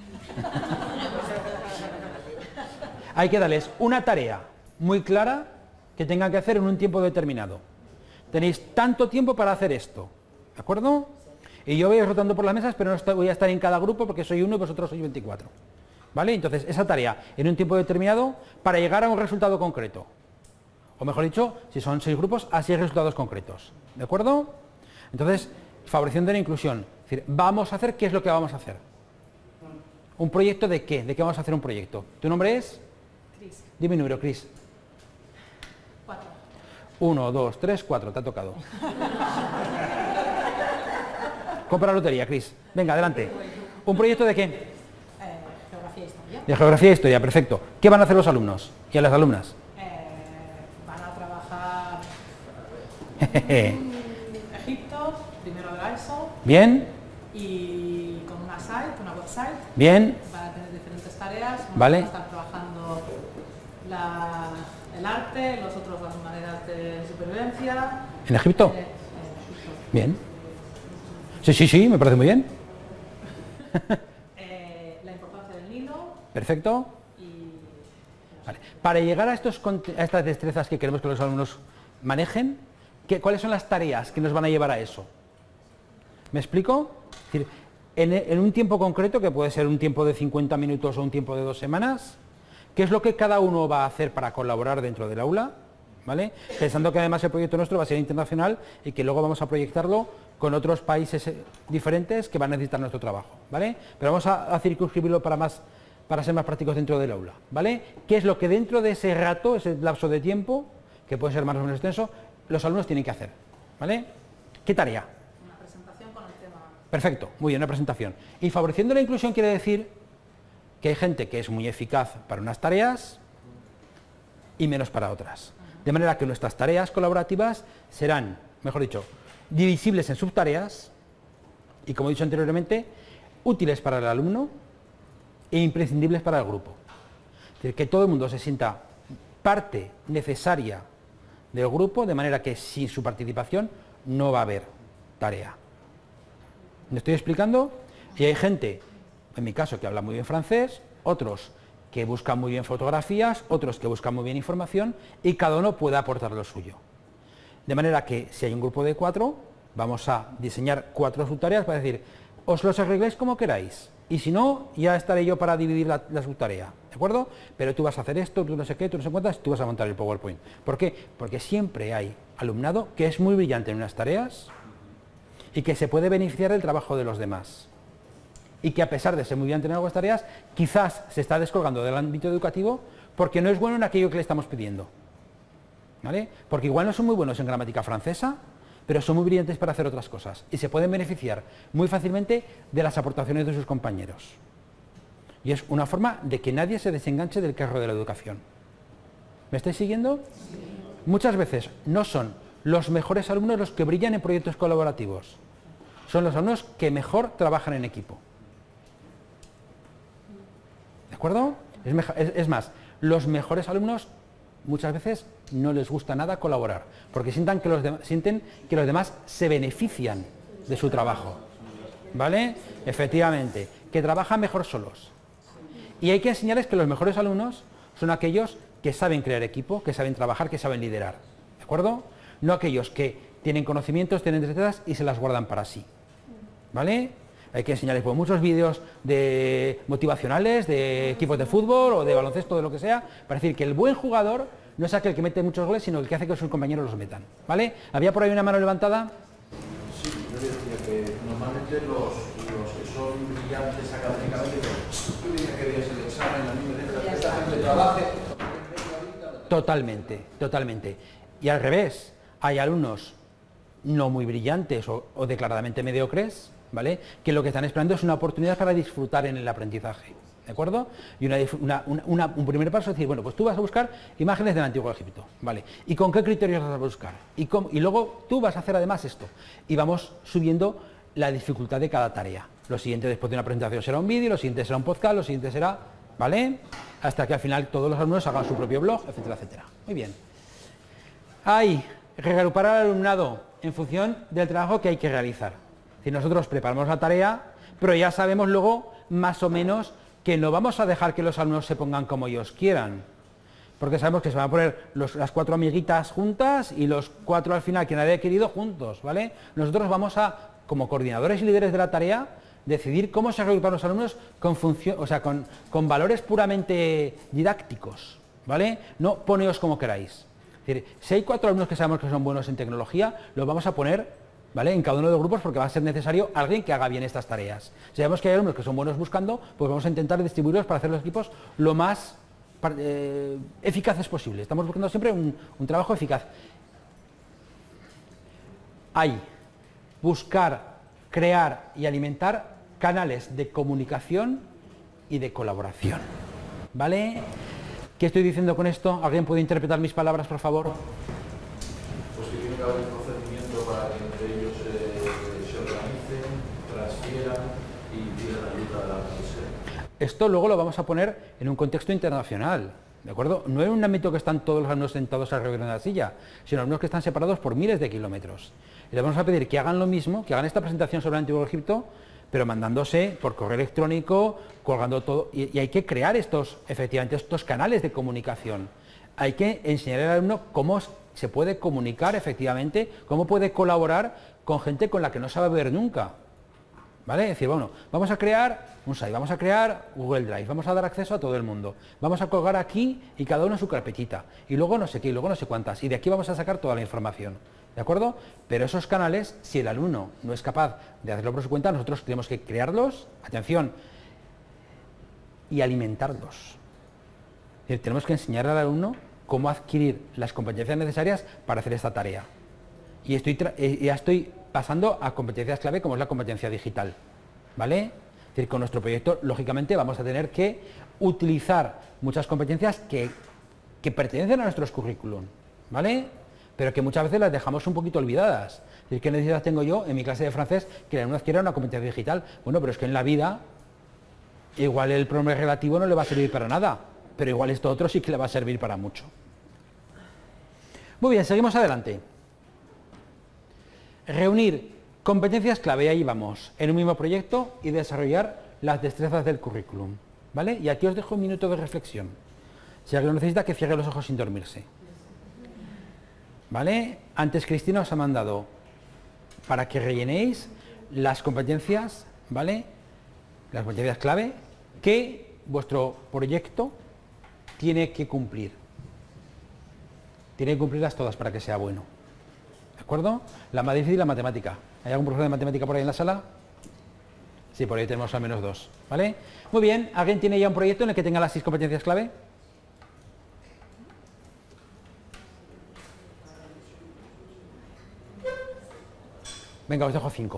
Hay que darles una tarea muy clara que tengan que hacer en un tiempo determinado. Tenéis tanto tiempo para hacer esto, ¿de acuerdo? Y yo voy rotando por las mesas, pero no voy a estar en cada grupo porque soy uno y vosotros sois veinticuatro. ¿Vale? Entonces, esa tarea en un tiempo determinado para llegar a un resultado concreto. O mejor dicho, si son seis grupos, a seis resultados concretos. ¿De acuerdo? Entonces, favoreciendo la inclusión. Es decir, vamos a hacer, ¿qué es lo que vamos a hacer? ¿Un proyecto de qué? ¿De qué vamos a hacer un proyecto? ¿Tu nombre es? Cris. Dime mi número, Cris. Cuatro. Uno, dos, tres, cuatro. Te ha tocado. Compra la lotería, Cris. Venga, adelante. ¿Un proyecto de qué? Geografía e historia. De geografía e historia, perfecto. ¿Qué van a hacer los alumnos y las alumnas? Eh, van a trabajar Egipto, primero de la ESO. Bien. Y con una site, una website. Bien. Van a tener diferentes tareas. Unos Vale. van a estar trabajando la, el arte, los otros las maneras de supervivencia. ¿En Egipto? Eh, en Egipto. Bien. Sí, sí, sí, me parece muy bien. Eh, la importancia del Nilo. Perfecto. Y Vale. Para llegar a, estos, conte- a estas destrezas que queremos que los alumnos manejen, ¿qué, ¿cuáles son las tareas que nos van a llevar a eso? ¿Me explico? Es decir, en, en un tiempo concreto, que puede ser un tiempo de cincuenta minutos o un tiempo de dos semanas, ¿qué es lo que cada uno va a hacer para colaborar dentro del aula? ¿Vale? Pensando que además el proyecto nuestro va a ser internacional y que luego vamos a proyectarlo con otros países eh, diferentes que van a necesitar nuestro trabajo, ¿vale? Pero vamos a, a circunscribirlo para más, para ser más prácticos dentro del aula, ¿vale? ¿Qué es lo que dentro de ese rato, ese lapso de tiempo, que puede ser más o menos extenso, los alumnos tienen que hacer, ¿vale? ¿Qué tarea? una presentación con el tema. Perfecto, muy bien, una presentación. Y favoreciendo la inclusión quiere decir que hay gente que es muy eficaz para unas tareas y menos para otras. De manera que nuestras tareas colaborativas serán, mejor dicho, divisibles en subtareas y, como he dicho anteriormente, útiles para el alumno e imprescindibles para el grupo. Es decir, que todo el mundo se sienta parte necesaria del grupo, de manera que sin su participación no va a haber tarea. ¿Me estoy explicando? Y hay gente, en mi caso, que habla muy bien francés, otros que buscan muy bien fotografías, otros que buscan muy bien información, y cada uno puede aportar lo suyo. De manera que si hay un grupo de cuatro, vamos a diseñar cuatro subtareas para decir, os los arregléis como queráis, y si no, ya estaré yo para dividir la, la subtarea, ¿de acuerdo? Pero tú vas a hacer esto, tú no sé qué, tú no sé cuántas, tú vas a montar el PowerPoint. ¿Por qué? Porque siempre hay alumnado que es muy brillante en unas tareas y que se puede beneficiar del trabajo de los demás. Y que a pesar de ser muy brillante en algunas tareas, quizás se está descolgando del ámbito educativo porque no es bueno en aquello que le estamos pidiendo. ¿Vale? Porque igual no son muy buenos en gramática francesa, pero son muy brillantes para hacer otras cosas y se pueden beneficiar muy fácilmente de las aportaciones de sus compañeros. Y es una forma de que nadie se desenganche del carro de la educación. ¿Me estáis siguiendo? Sí. Muchas veces no son los mejores alumnos los que brillan en proyectos colaborativos, son los alumnos que mejor trabajan en equipo. ¿De acuerdo? Es, es, es más, los mejores alumnos muchas veces no les gusta nada colaborar, porque sientan que los de, sienten que los demás se benefician de su trabajo. ¿Vale? Efectivamente, que trabajan mejor solos. Y hay que enseñarles que los mejores alumnos son aquellos que saben crear equipo, que saben trabajar, que saben liderar. ¿De acuerdo? No aquellos que tienen conocimientos, tienen destrezas y se las guardan para sí. ¿Vale? Hay que enseñarles pues, muchos vídeos de motivacionales, de equipos de fútbol o de baloncesto, de lo que sea, para decir que el buen jugador no es aquel que mete muchos goles, sino el que hace que sus compañeros los metan. ¿Vale? ¿Había por ahí una mano levantada? Sí, yo decía que normalmente los, los que son brillantes académicamente, tú dices que días el examen, a mí me dejas que esta gente trabaje. Totalmente, totalmente. Y al revés, hay alumnos no muy brillantes o, o declaradamente mediocres, ¿vale? Que lo que están esperando es una oportunidad para disfrutar en el aprendizaje, ¿de acuerdo? Y una, una, una, un primer paso es decir, bueno, pues tú vas a buscar imágenes del Antiguo Egipto, ¿vale? ¿Y con qué criterios las vas a buscar? Y, cómo, y luego tú vas a hacer además esto, y vamos subiendo la dificultad de cada tarea. Lo siguiente después de una presentación será un vídeo, lo siguiente será un podcast, lo siguiente será, ¿vale? Hasta que al final todos los alumnos hagan su propio blog, etcétera, etcétera. Muy bien. Hay reagrupar al alumnado en función del trabajo que hay que realizar. Si nosotros preparamos la tarea, pero ya sabemos luego más o menos que no vamos a dejar que los alumnos se pongan como ellos quieran, porque sabemos que se van a poner los, las cuatro amiguitas juntas y los cuatro al final que nadie ha querido juntos, ¿vale? Nosotros vamos a, como coordinadores y líderes de la tarea, decidir cómo se reagrupan los alumnos con función, o sea, con, con valores puramente didácticos, ¿vale? No poneos como queráis. Es decir, si hay cuatro alumnos que sabemos que son buenos en tecnología, los vamos a poner, ¿vale?, en cada uno de los grupos porque va a ser necesario alguien que haga bien estas tareas. Si sabemos que hay alumnos que son buenos buscando, pues vamos a intentar distribuirlos para hacer los equipos lo más eh, eficaces posible. Estamos buscando siempre un, un trabajo eficaz. Hay buscar, crear y alimentar canales de comunicación y de colaboración, ¿vale? ¿Qué estoy diciendo con esto? ¿Alguien puede interpretar mis palabras, por favor? Pues pues que tiene que haber un procedimiento para que entre ellos eh, se organicen, transfieran y pidan ayuda a la universidad. Esto luego lo vamos a poner en un contexto internacional, ¿de acuerdo? No en un ámbito que están todos los alumnos sentados alrededor de la silla, sino alumnos que están separados por miles de kilómetros. Y les vamos a pedir que hagan lo mismo, que hagan esta presentación sobre el Antiguo Egipto, pero mandándose por correo electrónico, colgando todo, y, y hay que crear estos, efectivamente, estos canales de comunicación. Hay que enseñar al alumno cómo se puede comunicar efectivamente, cómo puede colaborar con gente con la que no se va a ver nunca. ¿Vale? Es decir, bueno, vamos a crear un site, vamos a crear Google Drive, vamos a dar acceso a todo el mundo, vamos a colgar aquí y cada uno su carpetita, y luego no sé qué, y luego no sé cuántas, y de aquí vamos a sacar toda la información, ¿de acuerdo? Pero esos canales, si el alumno no es capaz de hacerlo por su cuenta, nosotros tenemos que crearlos, atención, y alimentarlos. Es decir, tenemos que enseñar al alumno cómo adquirir las competencias necesarias para hacer esta tarea. Y estoy ya estoy pasando a competencias clave como es la competencia digital, ¿vale? Es decir, con nuestro proyecto, lógicamente, vamos a tener que utilizar muchas competencias que, que pertenecen a nuestros currículum, ¿vale? Pero que muchas veces las dejamos un poquito olvidadas. Es decir, ¿qué necesidad tengo yo en mi clase de francés que el alumno adquiera una competencia digital? Bueno, pero es que en la vida, igual el pronombre relativo no le va a servir para nada, pero igual esto otro sí que le va a servir para mucho. Muy bien, seguimos adelante. Reunir competencias clave, ahí vamos, en un mismo proyecto y desarrollar las destrezas del currículum, ¿vale? Y aquí os dejo un minuto de reflexión. Si alguien lo necesita, que cierre los ojos sin dormirse. ¿Vale? Antes Cristina os ha mandado para que rellenéis las competencias, ¿vale? Las competencias clave que vuestro proyecto tiene que cumplir. Tiene que cumplirlas todas para que sea bueno. ¿De acuerdo? La más difícil, la matemática. ¿Hay algún profesor de matemática por ahí en la sala? Sí, por ahí tenemos al menos dos. ¿Vale? Muy bien. ¿Alguien tiene ya un proyecto en el que tenga las seis competencias clave? Venga, os dejo cinco.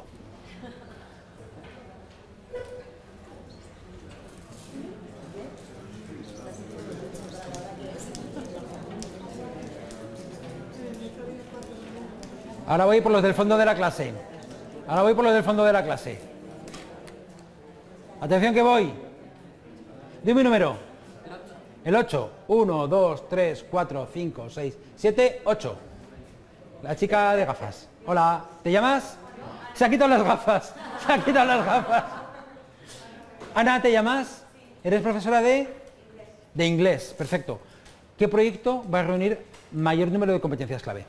Ahora voy por los del fondo de la clase. Ahora voy por los del fondo de la clase. Atención que voy. Dime un número. El ocho. uno, dos, tres, cuatro, cinco, seis, siete, ocho. La chica de gafas. Hola. ¿Te llamas? Se ha quitado las gafas. Se ha quitado las gafas. Ana, ¿te llamas? ¿Eres profesora de? De inglés. Perfecto. ¿Qué proyecto va a reunir mayor número de competencias clave?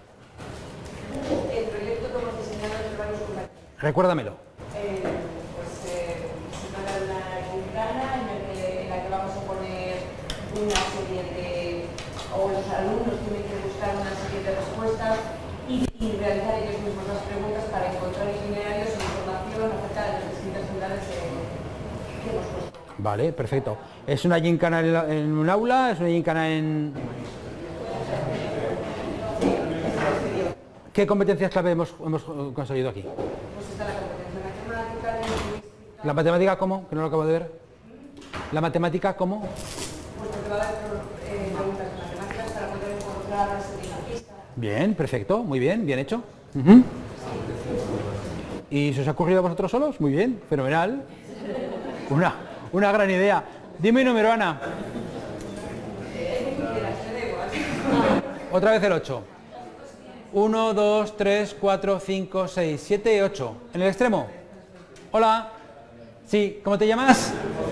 Recuérdamelo. Eh, pues eh, se trata de una gincana en, el, en la que vamos a poner una serie de, o los alumnos tienen que buscar una serie de respuestas y, y realizar ellos mismos las preguntas para encontrar itinerarios e información acerca de las distintas ciudades que hemos puesto. Vale, perfecto. ¿Es una gincana en, la, en un aula? ¿Es una gincana en...? ¿Qué competencias clave hemos, hemos conseguido aquí? ¿La matemática cómo? Que no lo acabo de ver. ¿La matemática cómo? Pues te va a dar eh, preguntas matemáticas para poder encontrar las pistas. Bien, perfecto, muy bien, bien hecho. Uh-huh. ¿Y se os ha ocurrido a vosotros solos? Muy bien, fenomenal. Una, una gran idea. Dime un número, Ana. Otra vez el ocho. uno, dos, tres, cuatro, cinco, seis, siete, ocho. ¿En el extremo? Hola. Sí, ¿cómo te llamas?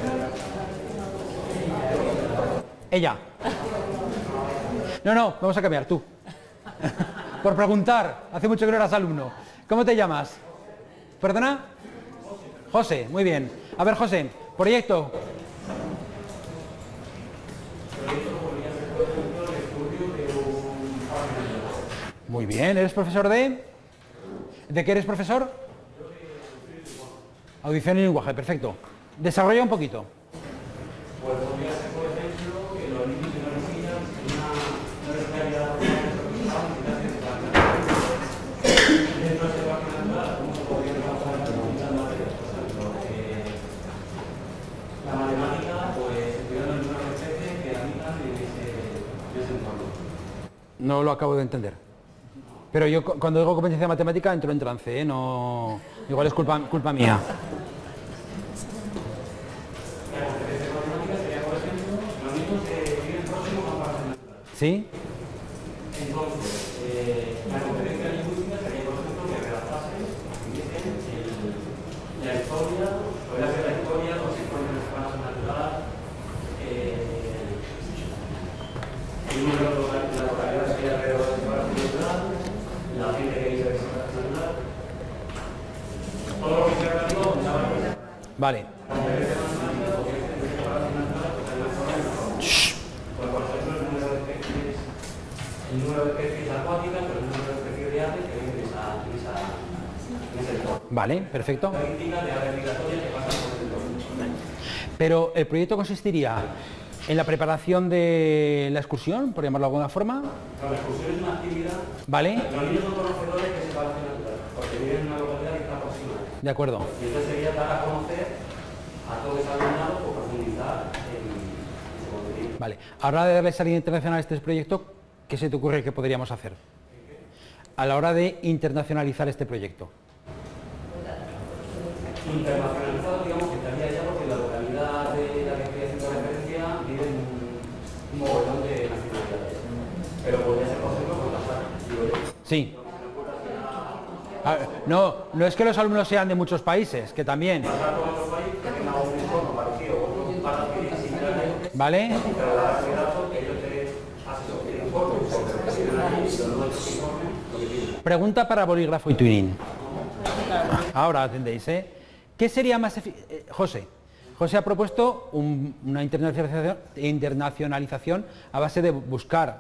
Ella. No, no, vamos a cambiar, tú. Por preguntar, hace mucho que no eras alumno. ¿Cómo te llamas? ¿Perdona? José, muy bien. A ver, José, proyecto. Muy bien, ¿eres profesor de...? ¿De qué eres profesor? Audición y lenguaje, perfecto. Desarrolla un poquito. Pues podría ser, por ejemplo, que los niños y las niñas una realidad dentro de ese parque natural, cómo se podría trabajar con muchas materias. Por ejemplo, eh, la matemática, pues estudiando en una especie que las niñas y ese entorno. No lo acabo de entender. Pero yo cu- cuando digo competencia matemática entro en trance, ¿eh? No, igual es culpa, culpa mía. La competencia matemática sería, por ejemplo, los niños que viven próximos a partes naturales. ¿Sí? Entonces, eh, la competencia lingüística sería, por ejemplo, que redactasen, escribiesen el- la historia, podría ser la historia, los informes de espacio natural, eh, el número de local- la localidad sería alrededor del espacio natural, la gente que vive en el espacio natural, todo lo que sea relativo a un chaval. Vale. Pues, por ejemplo, el número de especies, el número de especies acuáticas, pero el número de especies de aves que viven en esa, en esa, en ese entorno. Vale, perfecto. Estadísticas de aves migratorias que pasan por el entorno. Pero el proyecto consistiría en la preparación de la excursión, por llamarlo de alguna forma, La excursión es una actividad. ¿vale? Los niños son conocedores que se va a hacer natural, porque viven en una localidad que está aproximada. De acuerdo. Y entonces sería dar a conocer a todo ese alumnado por profundizar en ese contenido. Vale. Ahora de darle salida internacional a este proyecto, ¿qué se te ocurre que podríamos hacer? A la hora de internacionalizar este proyecto. Internacionalizado, digamos que estaría ya porque la localidad de la que estoy haciendo referencia vive en un mogollón de nacionalidades. Pero podría ser, por ejemplo, con las digo yo. Sí. Ah, no, no es que los alumnos sean de muchos países, que también. Pasar con otro país que tenga un entorno parecido o un par de similares, ¿Vale? pero la base de datos que ellos te hacen los informes, porque lo que tienen allí y los nuevos informes, lo que tienen. Pregunta para bolígrafo y twinning. Ahora atendéis, ¿eh? ¿Qué sería más efi- eh, José? José ha propuesto un- una internacionalización, internacionalización a base de buscar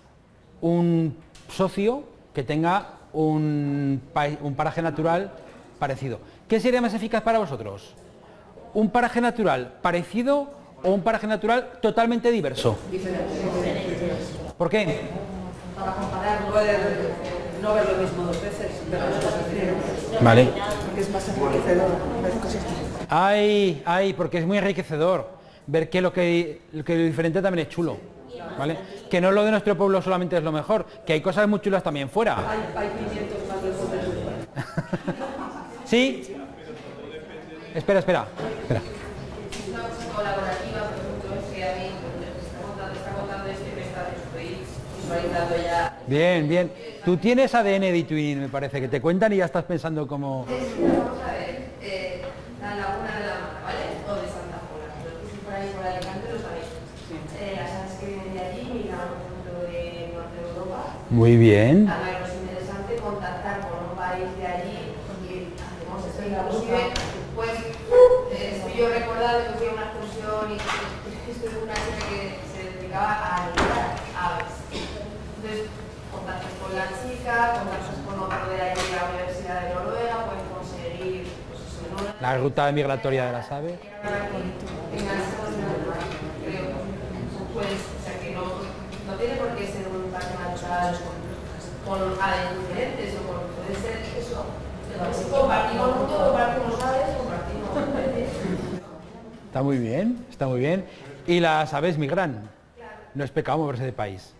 un socio que tenga un, pai- un paraje natural parecido. ¿Qué sería más eficaz para vosotros? ¿Un paraje natural parecido o un paraje natural totalmente diverso? ¿Por qué? Para comparar, poder no ver lo mismo dos veces, ver las cosas diferentes. Vale. Porque es más enriquecedor ver cosas diferentes. Ay, ay, porque es muy enriquecedor ver que lo que, lo que lo diferente también es chulo, ¿vale? Que no lo de nuestro pueblo solamente es lo mejor, que hay cosas muy chulas también fuera. Hay, hay pimientos más lejos del sur. ¿Sí? Espera, espera, espera. Una cosa colaborativa, por ejemplo, es que a mí pues, está contando, está contando esto y me está estoy visualizando ya. Bien, bien. Tú tienes A D N de twinning, me parece, que te cuentan y ya estás pensando como... Es, vamos a ver, eh, la laguna de la Mata, ¿vale? O de Santa Pola. Los puse por ahí por Alicante, lo sabéis. Eh, las aves que vienen de allí, miraban, por ejemplo, de Norte de Europa. Muy bien. A ver, es interesante contactar con un país de allí y hacemos eso. Inclusive, pues, eh, estoy yo recordando que fui a una excursión y estuve con una chica que se dedicaba a alimentar aves. Entonces, contactos con la chica, contactos con otro de ahí de la Universidad de Noruega, pueden conseguir, pues eso, en una... La ruta migratoria de las aves. Enganchados en el mar, creo. Pues, o sea que no, no tiene por qué ser un parque natural con aves diferentes o con, puede ser eso. Si compartimos mucho, compartimos aves, compartimos especies. Está muy bien, está muy bien. Y las aves migran. No es pecado moverse de país.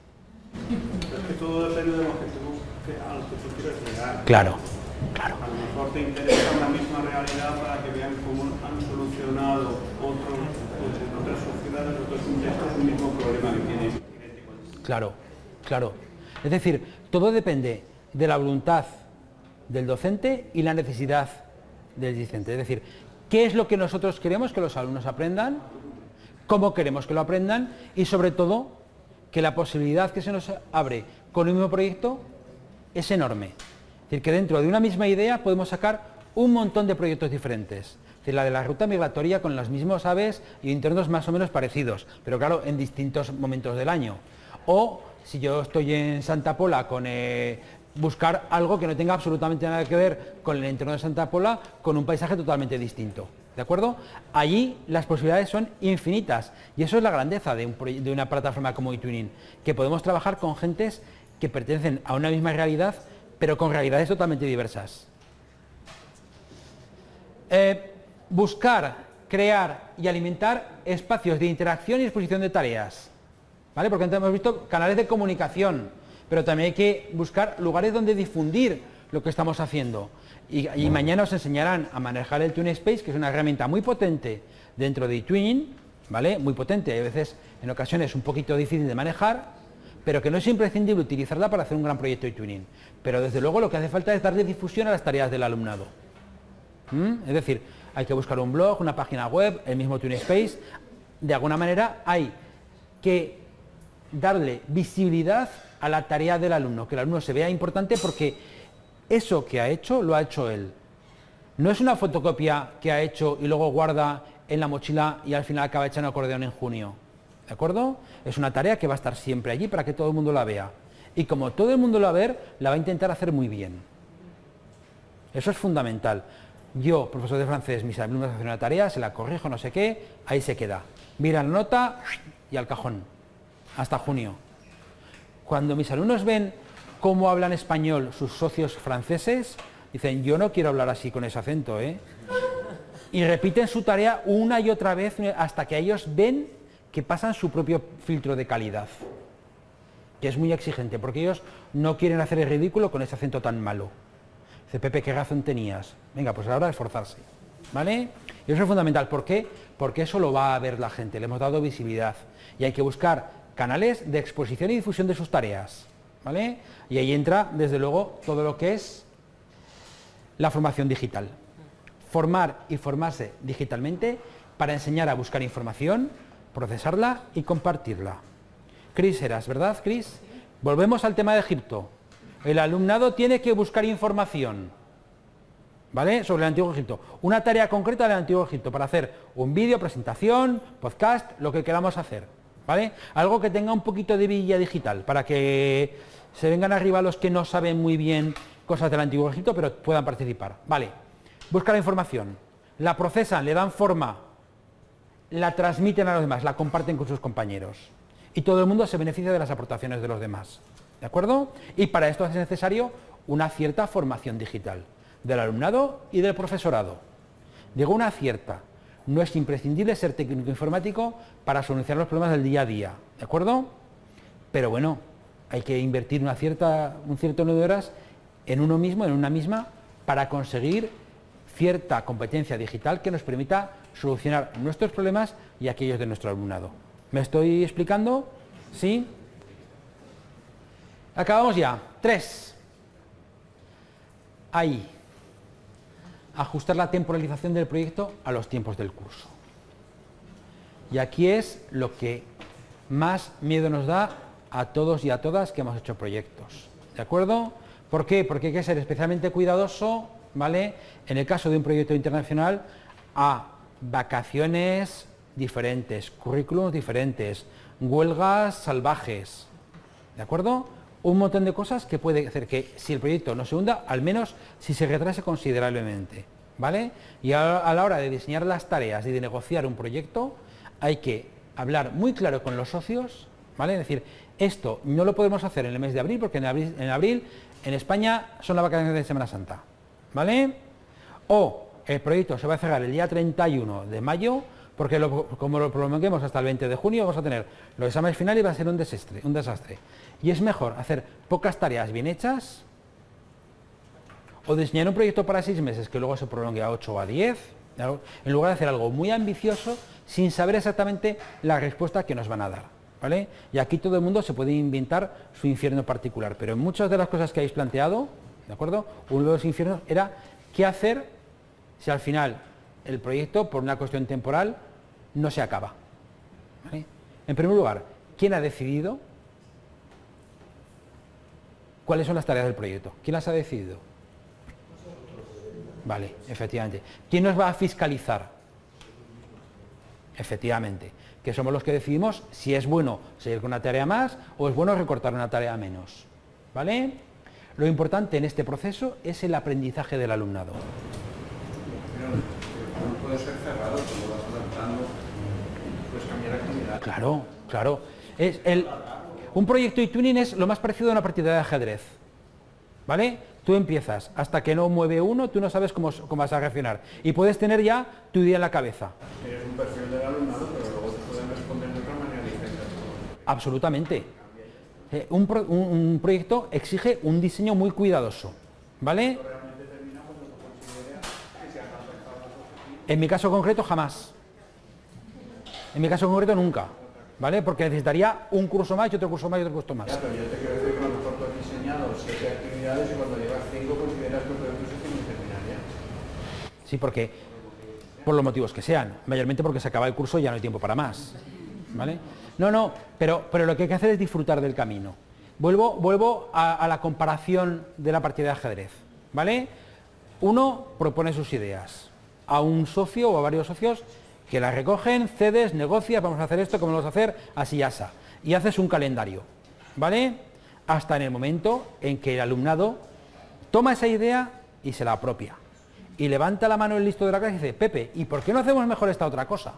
Es que todo depende de lo que tú, que- a lo que tú quieres llegar. Claro, claro. A lo mejor te interesa la misma realidad para que vean cómo han solucionado otros, pues, en otras sociedades, otros contextos, el mismo problema que tienen. Claro, claro. Es decir, todo depende de la voluntad del docente y la necesidad del discente. Es decir, ¿qué es lo que nosotros queremos que los alumnos aprendan? ¿Cómo queremos que lo aprendan? Y sobre todo, que la posibilidad que se nos abre con un mismo proyecto es enorme. Es decir, que dentro de una misma idea podemos sacar un montón de proyectos diferentes. Es decir, la de la ruta migratoria con los mismos aves y entornos más o menos parecidos, pero claro, en distintos momentos del año. O si yo estoy en Santa Pola con eh, buscar algo que no tenga absolutamente nada que ver con el entorno de Santa Pola, con un paisaje totalmente distinto. ¿De acuerdo? Allí las posibilidades son infinitas y eso es la grandeza de, un proye- de una plataforma como eTwinning, que podemos trabajar con gentes que pertenecen a una misma realidad, pero con realidades totalmente diversas. Eh, buscar, crear y alimentar espacios de interacción y exposición de tareas, ¿vale? Porque antes hemos visto canales de comunicación, pero también hay que buscar lugares donde difundir lo que estamos haciendo. Y, y mañana os enseñarán a manejar el TuneSpace, que es una herramienta muy potente dentro de eTwinning, ¿vale? Muy potente, a veces, en ocasiones, un poquito difícil de manejar, pero que no es imprescindible utilizarla para hacer un gran proyecto de eTwinning. Pero desde luego lo que hace falta es darle difusión a las tareas del alumnado. ¿Mm? Es decir, hay que buscar un blog, una página web, el mismo TuneSpace. De alguna manera hay que darle visibilidad a la tarea del alumno, que el alumno se vea importante porque eso que ha hecho, lo ha hecho él. No es una fotocopia que ha hecho y luego guarda en la mochila y al final acaba echando acordeón en junio. ¿De acuerdo? Es una tarea que va a estar siempre allí para que todo el mundo la vea. Y como todo el mundo la va a ver, la va a intentar hacer muy bien. Eso es fundamental. Yo, profesor de francés, mis alumnos hacen una tarea, se la corrijo, no sé qué, ahí se queda. Mira la nota y al cajón. Hasta junio. Cuando mis alumnos ven cómo hablan español sus socios franceses, dicen, yo no quiero hablar así con ese acento, ¿eh? Y repiten su tarea una y otra vez hasta que ellos ven que pasan su propio filtro de calidad, que es muy exigente, porque ellos no quieren hacer el ridículo con ese acento tan malo. Dice, Pepe, ¿qué razón tenías? Venga, pues ahora esforzarse, ¿vale? Y eso es fundamental. ¿Por qué? Porque eso lo va a ver la gente, le hemos dado visibilidad. Y hay que buscar canales de exposición y difusión de sus tareas, ¿vale? Y ahí entra, desde luego, todo lo que es la formación digital. Formar y formarse digitalmente para enseñar a buscar información, procesarla y compartirla. Cris eras, ¿verdad, Cris? Volvemos al tema de Egipto. El alumnado tiene que buscar información, ¿vale? Sobre el Antiguo Egipto. Una tarea concreta del Antiguo Egipto para hacer un vídeo, presentación, podcast, lo que queramos hacer, ¿vale? Algo que tenga un poquito de villa digital para que se vengan arriba los que no saben muy bien cosas del Antiguo Egipto, pero puedan participar. Vale, busca la información, la procesan, le dan forma, la transmiten a los demás, la comparten con sus compañeros. Y todo el mundo se beneficia de las aportaciones de los demás. ¿De acuerdo? Y para esto es necesario una cierta formación digital del alumnado y del profesorado. Digo una cierta. No es imprescindible ser técnico informático para solucionar los problemas del día a día. ¿De acuerdo? Pero bueno, hay que invertir una cierta, un cierto número de horas en uno mismo, en una misma, para conseguir cierta competencia digital que nos permita solucionar nuestros problemas y aquellos de nuestro alumnado. ¿Me estoy explicando? ¿Sí? Acabamos ya. Tres. Ahí. Ajustar la temporalización del proyecto a los tiempos del curso. Y aquí es lo que más miedo nos da a todos y a todas que hemos hecho proyectos. ¿De acuerdo? ¿Por qué? Porque hay que ser especialmente cuidadoso, ¿vale? En el caso de un proyecto internacional, a vacaciones diferentes, currículums diferentes, huelgas salvajes. ¿De acuerdo? Un montón de cosas que puede hacer que si el proyecto no se hunda, al menos si se retrase considerablemente, ¿vale? Y a, a la hora de diseñar las tareas y de negociar un proyecto, hay que hablar muy claro con los socios, ¿vale? Es decir, esto no lo podemos hacer en el mes de abril, porque en abril, en abril en España son las vacaciones de Semana Santa, ¿vale? O el proyecto se va a cerrar el día treinta y uno de mayo, porque lo, como lo prolonguemos hasta el veinte de junio, vamos a tener los exámenes finales y va a ser un desastre, un desastre. Y es mejor hacer pocas tareas bien hechas o diseñar un proyecto para seis meses que luego se prolongue a ocho o a diez, en lugar de hacer algo muy ambicioso sin saber exactamente la respuesta que nos van a dar, ¿vale? Y aquí todo el mundo se puede inventar su infierno particular, pero en muchas de las cosas que habéis planteado, ¿de acuerdo? Uno de los infiernos era qué hacer si al final el proyecto, por una cuestión temporal, no se acaba, ¿vale? En primer lugar, ¿quién ha decidido cuáles son las tareas del proyecto? ¿Quién las ha decidido? Vale, efectivamente. ¿Quién nos va a fiscalizar? Efectivamente, que somos los que decidimos si es bueno seguir con una tarea más o es bueno recortar una tarea menos, ¿vale? Lo importante en este proceso es el aprendizaje del alumnado. No puede ser cerrado, cuando vas adaptando, puedes cambiar actividad. Claro, claro. Es el, un proyecto eTwinning es lo más parecido a una partida de ajedrez, ¿vale? Tú empiezas, hasta que no mueve uno, tú no sabes cómo, cómo vas a reaccionar. Y puedes tener ya tu idea en la cabeza. Tienes un perfil del alumnado, pero luego te pueden responder de otra manera diferente. Absolutamente. Eh, un, pro, un, un proyecto exige un diseño muy cuidadoso, ¿vale? En mi caso concreto jamás. En mi caso concreto nunca, ¿vale? Porque necesitaría un curso más y otro curso más y otro curso más. Ya, pero yo te quiero decir que a lo mejor tú has diseñado siete actividades y cuando llevas cinco consideras que el proyecto se tiene que terminar ya. Sí, porque, por los motivos que sean, mayormente porque se acaba el curso y ya no hay tiempo para más, ¿vale? No, no, pero, pero lo que hay que hacer es disfrutar del camino. Vuelvo, vuelvo a, a la comparación de la partida de ajedrez, ¿vale? Uno propone sus ideas a un socio o a varios socios que las recogen, cedes, negocias, vamos a hacer esto, cómo lo vamos a hacer, así y así. Y haces un calendario, ¿vale? Hasta en el momento en que el alumnado toma esa idea y se la apropia. Y levanta la mano el listo de la clase y dice, Pepe, ¿y por qué no hacemos mejor esta otra cosa?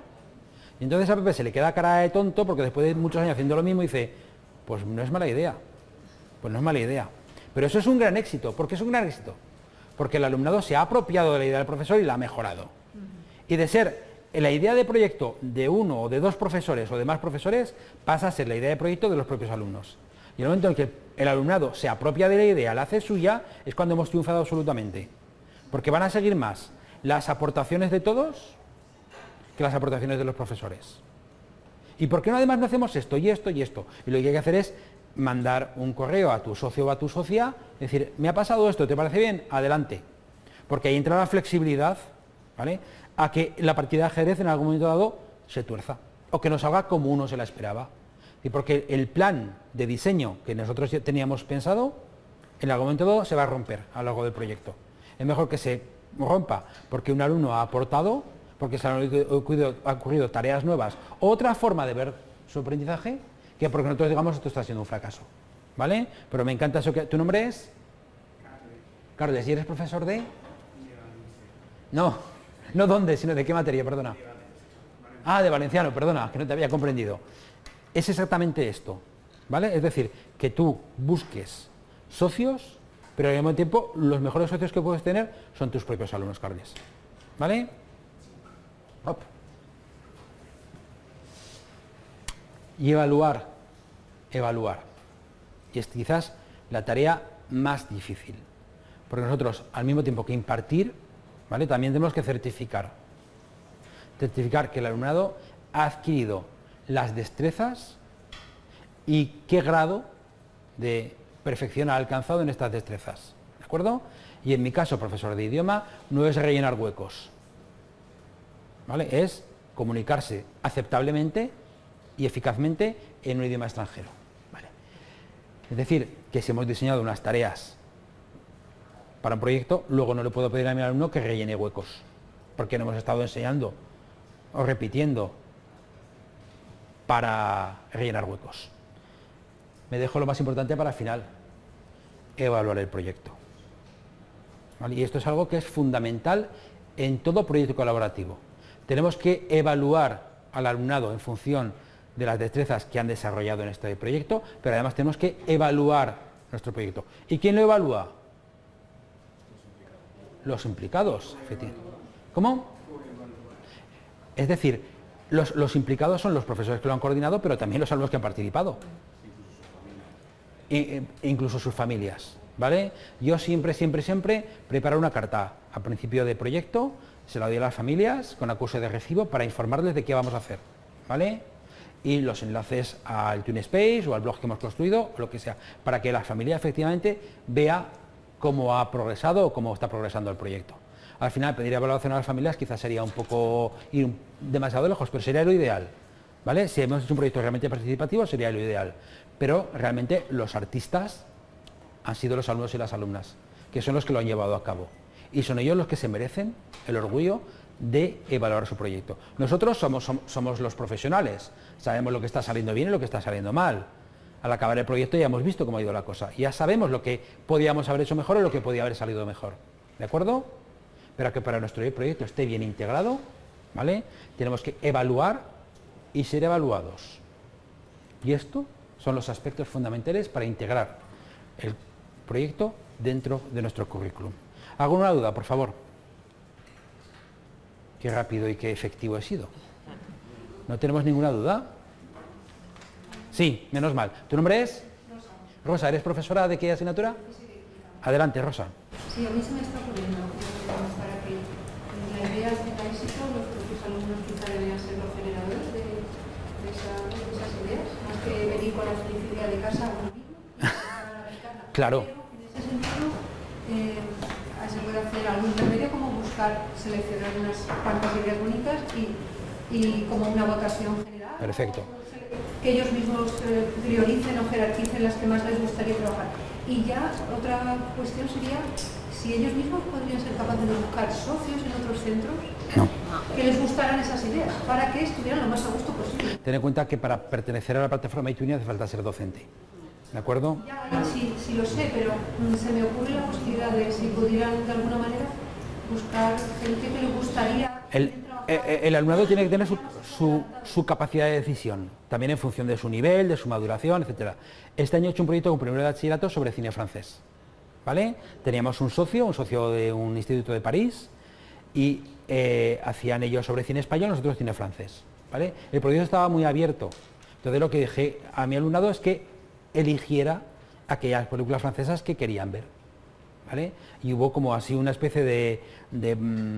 Y entonces a Pepe se le queda cara de tonto porque después de muchos años haciendo lo mismo dice, pues no es mala idea, pues no es mala idea. Pero eso es un gran éxito. ¿Por qué es un gran éxito? Porque el alumnado se ha apropiado de la idea del profesor y la ha mejorado. Y de ser la idea de proyecto de uno o de dos profesores o de más profesores pasa a ser la idea de proyecto de los propios alumnos. Y el momento en que el alumnado se apropia de la idea, la hace suya, es cuando hemos triunfado absolutamente. Porque van a seguir más las aportaciones de todos que las aportaciones de los profesores. ¿Y por qué no además no hacemos esto y esto y esto? Y lo que hay que hacer es mandar un correo a tu socio o a tu socia, decir, me ha pasado esto, ¿te parece bien? Adelante. Porque ahí entra la flexibilidad, ¿vale?, a que la partida de ajedrez en algún momento dado se tuerza, o que no salga como uno se la esperaba. Y porque el plan de diseño que nosotros teníamos pensado, en algún momento dado se va a romper a lo largo del proyecto. Es mejor que se rompa porque un alumno ha aportado, porque se han ocurrido, ha ocurrido tareas nuevas, otra forma de ver su aprendizaje, que porque nosotros digamos esto está siendo un fracaso, ¿vale? Pero me encanta eso que... ¿Tu nombre es? Carles, ¿y eres profesor de...? No, no dónde, sino de qué materia, perdona. Ah, de valenciano, perdona, que no te había comprendido. Es exactamente esto, ¿vale? Es decir, que tú busques socios, pero al mismo tiempo los mejores socios que puedes tener son tus propios alumnos, Carles, ¿vale? Hop. Y evaluar, evaluar. Y es quizás la tarea más difícil, porque nosotros al mismo tiempo que impartir, ¿vale?, también tenemos que certificar. Certificar que el alumnado ha adquirido las destrezas y qué grado de perfección ha alcanzado en estas destrezas, ¿de acuerdo? Y en mi caso, profesor de idioma, no es rellenar huecos, ¿vale?, es comunicarse aceptablemente y eficazmente en un idioma extranjero, ¿vale? Es decir, que si hemos diseñado unas tareas para un proyecto, luego no le puedo pedir a mi alumno que rellene huecos, porque no hemos estado enseñando o repitiendo para rellenar huecos. Me dejo lo más importante para el final, evaluar el proyecto, ¿vale? Y esto es algo que es fundamental en todo proyecto colaborativo. Tenemos que evaluar al alumnado en función de las destrezas que han desarrollado en este proyecto, pero además tenemos que evaluar nuestro proyecto. ¿Y quién lo evalúa? Los implicados, efectivamente. ¿Cómo? Es decir, los, los implicados son los profesores que lo han coordinado, pero también los alumnos que han participado. E, e incluso sus familias, ¿vale? Yo siempre, siempre, siempre preparo una carta a principio de proyecto, se la doy a las familias con acuse de recibo para informarles de qué vamos a hacer, ¿vale? Y los enlaces al TuneSpace o al blog que hemos construido, o lo que sea, para que la familia efectivamente vea cómo ha progresado o cómo está progresando el proyecto. Al final, pedir evaluación a las familias quizás sería un poco ir demasiado lejos, pero sería lo ideal, ¿vale? Si hemos hecho un proyecto realmente participativo, sería lo ideal. Pero realmente los artistas han sido los alumnos y las alumnas, que son los que lo han llevado a cabo. Y son ellos los que se merecen el orgullo de evaluar su proyecto. Nosotros somos, somos, somos los profesionales, sabemos lo que está saliendo bien y lo que está saliendo mal. Al acabar el proyecto ya hemos visto cómo ha ido la cosa, ya sabemos lo que podíamos haber hecho mejor o lo que podía haber salido mejor, ¿de acuerdo? Pero que para nuestro proyecto esté bien integrado, ¿vale?, tenemos que evaluar y ser evaluados. Y esto son los aspectos fundamentales para integrar el proyecto dentro de nuestro currículum. ¿Alguna duda, por favor? Qué rápido y qué efectivo he sido. ¿No tenemos ninguna duda? Sí, menos mal. ¿Tu nombre es? Rosa. Rosa, ¿eres profesora de qué asignatura? Adelante, Rosa. Sí, a mí se me está ocurriendo eh, para que la idea tenga éxito, los propios alumnos quizá deberían ser los generadores de, de, esa, de esas ideas, más que venir con la felicidad de casa a uno mismo. Claro. Pero en ese sentido, eh, se puede hacer algún intermedio como buscar, seleccionar unas cuantas ideas bonitas y, y como una votación general. Perfecto. Que ellos mismos eh, prioricen o jerarquicen las que más les gustaría trabajar. Y ya otra cuestión sería si ellos mismos podrían ser capaces de buscar socios en otros centros no. que les gustaran esas ideas, para que estuvieran lo más a gusto posible. Ten en cuenta que para pertenecer a la plataforma iTunes hace falta ser docente. ¿De acuerdo? Ya, ya sí, sí lo sé, pero mm, se me ocurre la posibilidad de si pudieran de alguna manera buscar gente que les gustaría... El, el, el alumnado tiene que tener su, su, su capacidad de decisión, también en función de su nivel, de su maduración, etcétera. Este año he hecho un proyecto con primero de bachillerato sobre cine francés, ¿vale? Teníamos un socio, un socio de un instituto de París, y eh, hacían ellos sobre cine español, nosotros cine francés, ¿vale? El proyecto estaba muy abierto, entonces lo que dije a mi alumnado es que eligiera aquellas películas francesas que querían ver, ¿vale? Y hubo como así una especie de, de,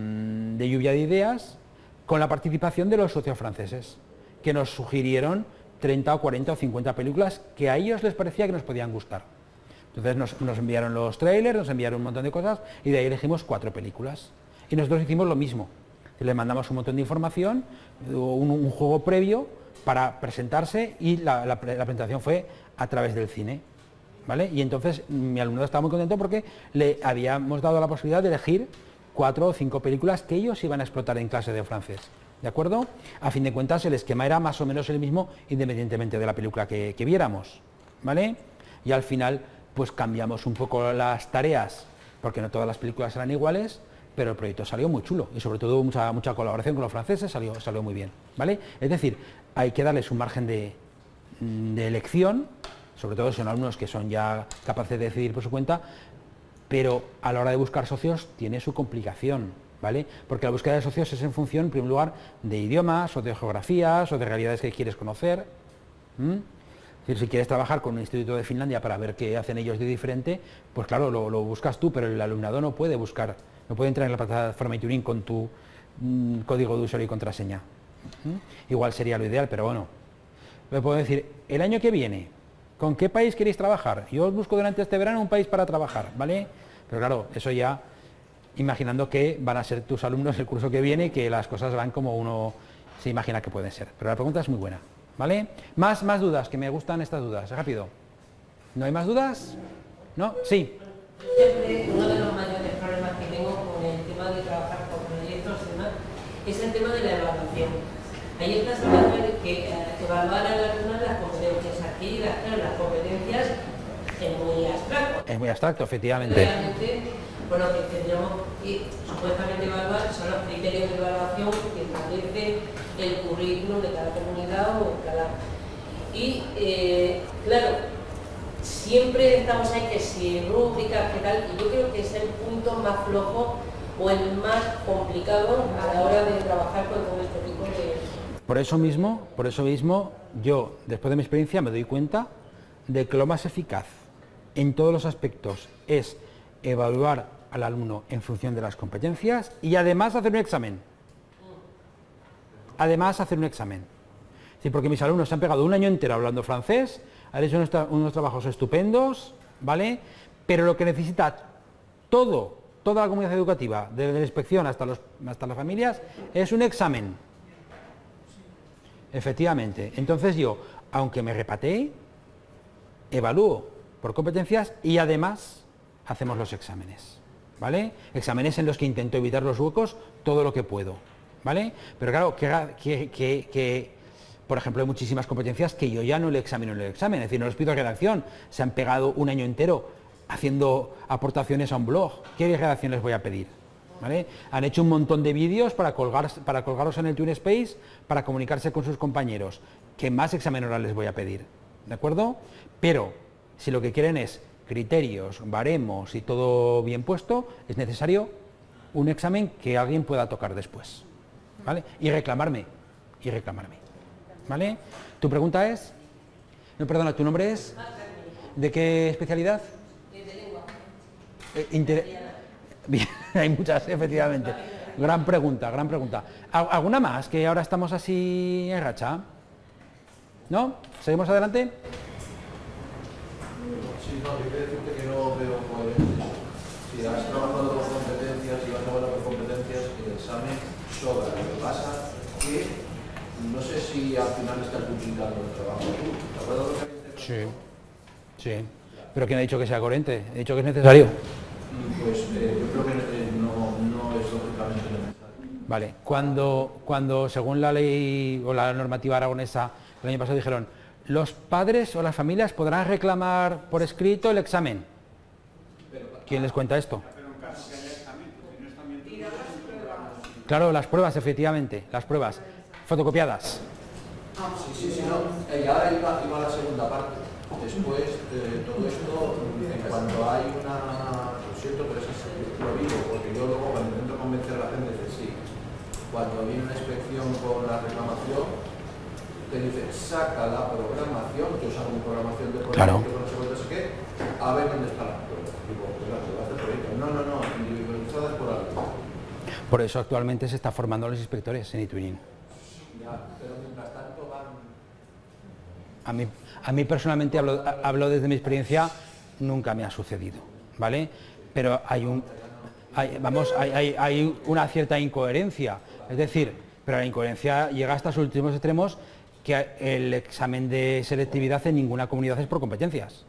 de lluvia de ideas con la participación de los socios franceses, que nos sugirieron treinta o cuarenta o cincuenta películas que a ellos les parecía que nos podían gustar. Entonces nos, nos enviaron los trailers, nos enviaron un montón de cosas y de ahí elegimos cuatro películas. Y nosotros hicimos lo mismo, les mandamos un montón de información, un, un juego previo para presentarse y la, la, la presentación fue a través del cine, ¿vale? Y entonces mi alumnado estaba muy contento porque le habíamos dado la posibilidad de elegir cuatro o cinco películas que ellos iban a explotar en clase de francés, ¿de acuerdo? A fin de cuentas el esquema era más o menos el mismo independientemente de la película que, que viéramos, ¿vale? Y al final pues cambiamos un poco las tareas, porque no todas las películas eran iguales, pero el proyecto salió muy chulo y sobre todo mucha, mucha colaboración con los franceses, salió, salió muy bien, ¿vale? Es decir, hay que darles un margen de, de elección, sobre todo si son alumnos que son ya capaces de decidir por su cuenta, pero a la hora de buscar socios tiene su complicación, ¿vale? Porque la búsqueda de socios es en función, en primer lugar, de idiomas, o de geografías, o de realidades que quieres conocer. ¿Mm? Es decir, si quieres trabajar con un instituto de Finlandia para ver qué hacen ellos de diferente, pues claro, lo, lo buscas tú, pero el alumnado no puede buscar, no puede entrar en la plataforma iTunes con tu mm, código de usuario y contraseña. ¿Mm? Igual sería lo ideal, pero bueno. Me puedo decir, el año que viene, ¿con qué país queréis trabajar? Yo os busco durante este verano un país para trabajar, ¿vale? Pero claro, eso ya imaginando que van a ser tus alumnos el curso que viene y que las cosas van como uno se imagina que pueden ser. Pero la pregunta es muy buena, ¿vale? Más, más dudas, que me gustan estas dudas, rápido. ¿No hay más dudas? ¿No? Sí. Siempre uno de los mayores problemas que tengo con el tema de trabajar con proyectos y demás es el tema de la evaluación. Ahí está esa manera de que eh, evaluar a las alumnas las competencias adquiridas, claro, las competencias es muy abstracto. Es muy abstracto, efectivamente. Realmente, bueno, lo que tendríamos que supuestamente evaluar son los criterios de evaluación que establece el currículum de cada comunidad o cada... Y, eh, claro, siempre estamos ahí que si rúbricas, que tal, y yo creo que es el punto más flojo o el más complicado a la hora de trabajar con todo este tipo de... Por eso mismo, por eso mismo, yo, después de mi experiencia, me doy cuenta de que lo más eficaz en todos los aspectos es evaluar al alumno en función de las competencias y además hacer un examen. Además hacer un examen. Sí, porque mis alumnos se han pegado un año entero hablando francés, han hecho unos, tra unos trabajos estupendos, ¿vale? Pero lo que necesita todo, toda la comunidad educativa, desde la inspección hasta, los, hasta las familias, es un examen. Efectivamente. Entonces yo, aunque me repatee, evalúo por competencias y además hacemos los exámenes, ¿vale? Exámenes en los que intento evitar los huecos todo lo que puedo, ¿vale? Pero claro, que, que, que, que por ejemplo, hay muchísimas competencias que yo ya no le examino en el examen, es decir, no les pido redacción, se han pegado un año entero haciendo aportaciones a un blog, ¿qué redacción les voy a pedir? ¿Vale? Han hecho un montón de vídeos para, colgar, para colgarlos en el TuneSpace, para comunicarse con sus compañeros. ¿Qué más examen oral les voy a pedir? ¿De acuerdo? Pero, si lo que quieren es criterios, baremos y todo bien puesto, es necesario un examen que alguien pueda tocar después, ¿vale? Y reclamarme, y reclamarme, ¿vale? ¿Tu pregunta es? No, perdona, ¿tu nombre es? ¿De qué especialidad? De lengua. Eh, inter... Bien, hay muchas, efectivamente. Gran pregunta, gran pregunta. ¿Alguna más? Que ahora estamos así en racha. ¿No? ¿Seguimos adelante? Sí, no, yo quiero decirte que no veo coherencia. Si has trabajado con competencias y vas a hablar con competencias, el examen sobra. Lo que pasa que no sé si al final estás duplicando el trabajo tú. ¿Te acuerdas de lo que Sí, sí. Pero ¿quién ha dicho que sea coherente? He dicho que es necesario. Pues eh, yo creo que eh, no, no es lógicamente necesario. Vale, cuando, cuando según la ley o la normativa aragonesa el año pasado dijeron, los padres o las familias podrán reclamar por escrito el examen. ¿Quién les cuenta esto? Claro, las pruebas, efectivamente, las pruebas, fotocopiadas. Sí, sí, sí, no. Y ahora iba, iba a la segunda parte. Después, eh, todo esto, en cuanto hay una... Lo siento, pero eso lo digo, porque yo luego cuando intento convencer a la gente de sí, cuando viene una inspección con la reclamación, te dice, saca la programación, yo saco mi programación de Claro. no sé cuánto sé qué, a ver dónde está la prueba. Digo, pues la prueba del proyecto. No, no, no, individualizadas por algo. Por eso actualmente se está formando a los inspectores en eTwinning. Ya, pero mientras tanto van... A mí, a mí personalmente, hablo, hablo desde mi experiencia, nunca me ha sucedido, ¿vale? Pero hay un, hay, vamos, hay, hay, hay una cierta incoherencia, es decir, pero la incoherencia llega hasta sus últimos extremos, que el examen de selectividad en ninguna comunidad es por competencias.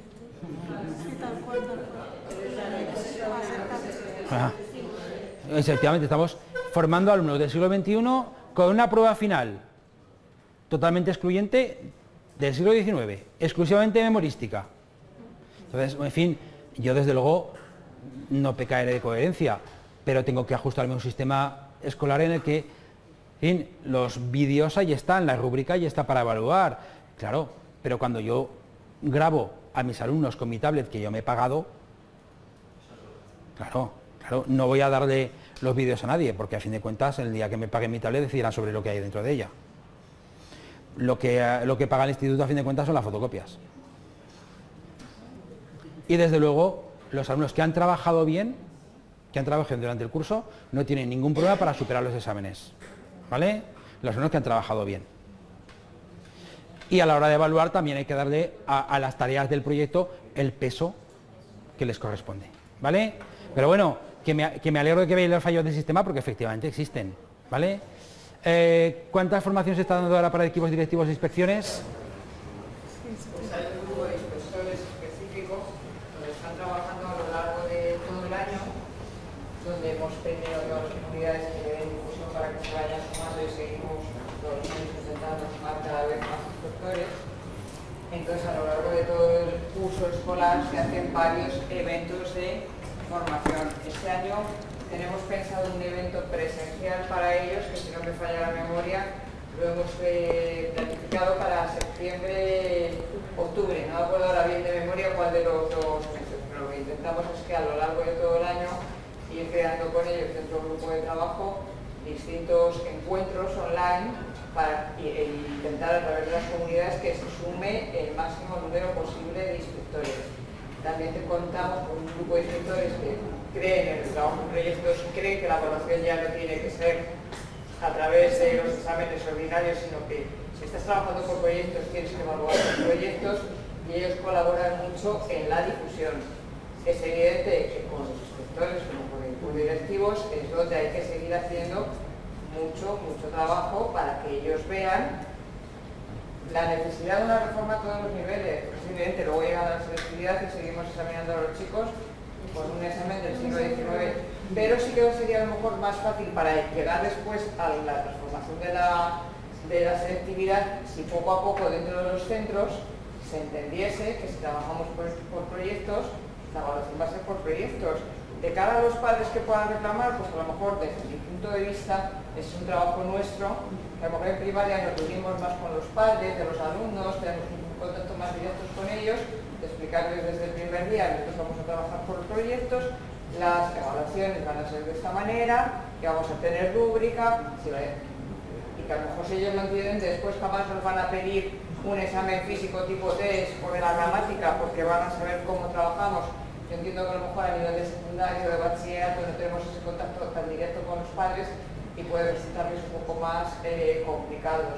Ah, efectivamente, estamos formando alumnos del siglo veintiuno con una prueba final totalmente excluyente del siglo diecinueve, exclusivamente memorística. Entonces, en fin, yo desde luego no pecaré de coherencia, pero tengo que ajustarme a un sistema escolar en el que, en fin, los vídeos ahí están, la rúbrica ahí está para evaluar, claro, pero cuando yo grabo a mis alumnos con mi tablet que yo me he pagado, claro, claro, no voy a darle los vídeos a nadie, porque a fin de cuentas el día que me pague mi tablet decidirán sobre lo que hay dentro de ella. Lo que, lo que paga el instituto a fin de cuentas son las fotocopias. Y desde luego, los alumnos que han trabajado bien, que han trabajado durante el curso, no tienen ningún problema para superar los exámenes, ¿vale? Los alumnos que han trabajado bien. Y a la hora de evaluar también hay que darle a, a las tareas del proyecto el peso que les corresponde, ¿vale? Pero bueno, que me, que me alegro de que veáis los fallos del sistema porque efectivamente existen, ¿vale? Eh, ¿Cuántas formaciones se está dando ahora para equipos directivos de inspecciones? Pues hay un grupo de inspectores específicos donde están trabajando a lo largo de todo el año, donde hemos tenido a todas las comunidades que den difusión para que se vayan sumando y seguimos los años intentando sumar cada vez más inspectores. Entonces, a lo largo de todo el curso escolar se hacen varios eventos de formación. Este año tenemos pensado un evento presencial para ellos, que si no me falla la memoria, lo hemos eh, planificado para septiembre, octubre. No me acuerdo ahora bien de memoria cuál de los dos meses, pero lo que intentamos es que a lo largo de todo el año ir creando con ellos dentro del grupo de trabajo distintos encuentros online para e intentar a través de las comunidades que se sume el máximo número posible de inspectores. También contamos con un grupo de inspectores que creen en el trabajo en proyectos, creen que la evaluación ya no tiene que ser a través de los exámenes ordinarios, sino que si estás trabajando por proyectos tienes que evaluar los proyectos y ellos colaboran mucho en la difusión. Es evidente que con los inspectores como con los directivos es donde hay que seguir haciendo mucho, mucho trabajo para que ellos vean la necesidad de una reforma a todos los niveles. Es evidente, luego llega la selectividad y seguimos examinando a los chicos con un examen del siglo diecinueve, pero sí que sería a lo mejor más fácil para llegar después a la transformación de la, de la selectividad si poco a poco dentro de los centros se entendiese que si trabajamos por, por proyectos, la evaluación va a ser por proyectos. De cara a los padres que puedan reclamar, pues a lo mejor desde mi punto de vista es un trabajo nuestro, que a lo mejor en primaria nos reunimos más con los padres, de los alumnos, tenemos un contacto más directo con ellos, de explicarles desde el primer día, nosotros vamos a trabajar por proyectos, las evaluaciones van a ser de esta manera, que vamos a tener rúbrica, y que a lo mejor si ellos lo entienden, después jamás nos van a pedir un examen físico tipo test o de la gramática porque van a saber cómo trabajamos. Yo entiendo que a lo mejor a nivel de secundario, de bachillerato, no tenemos ese contacto tan directo con los padres y puede resultarles un poco más eh, complicado.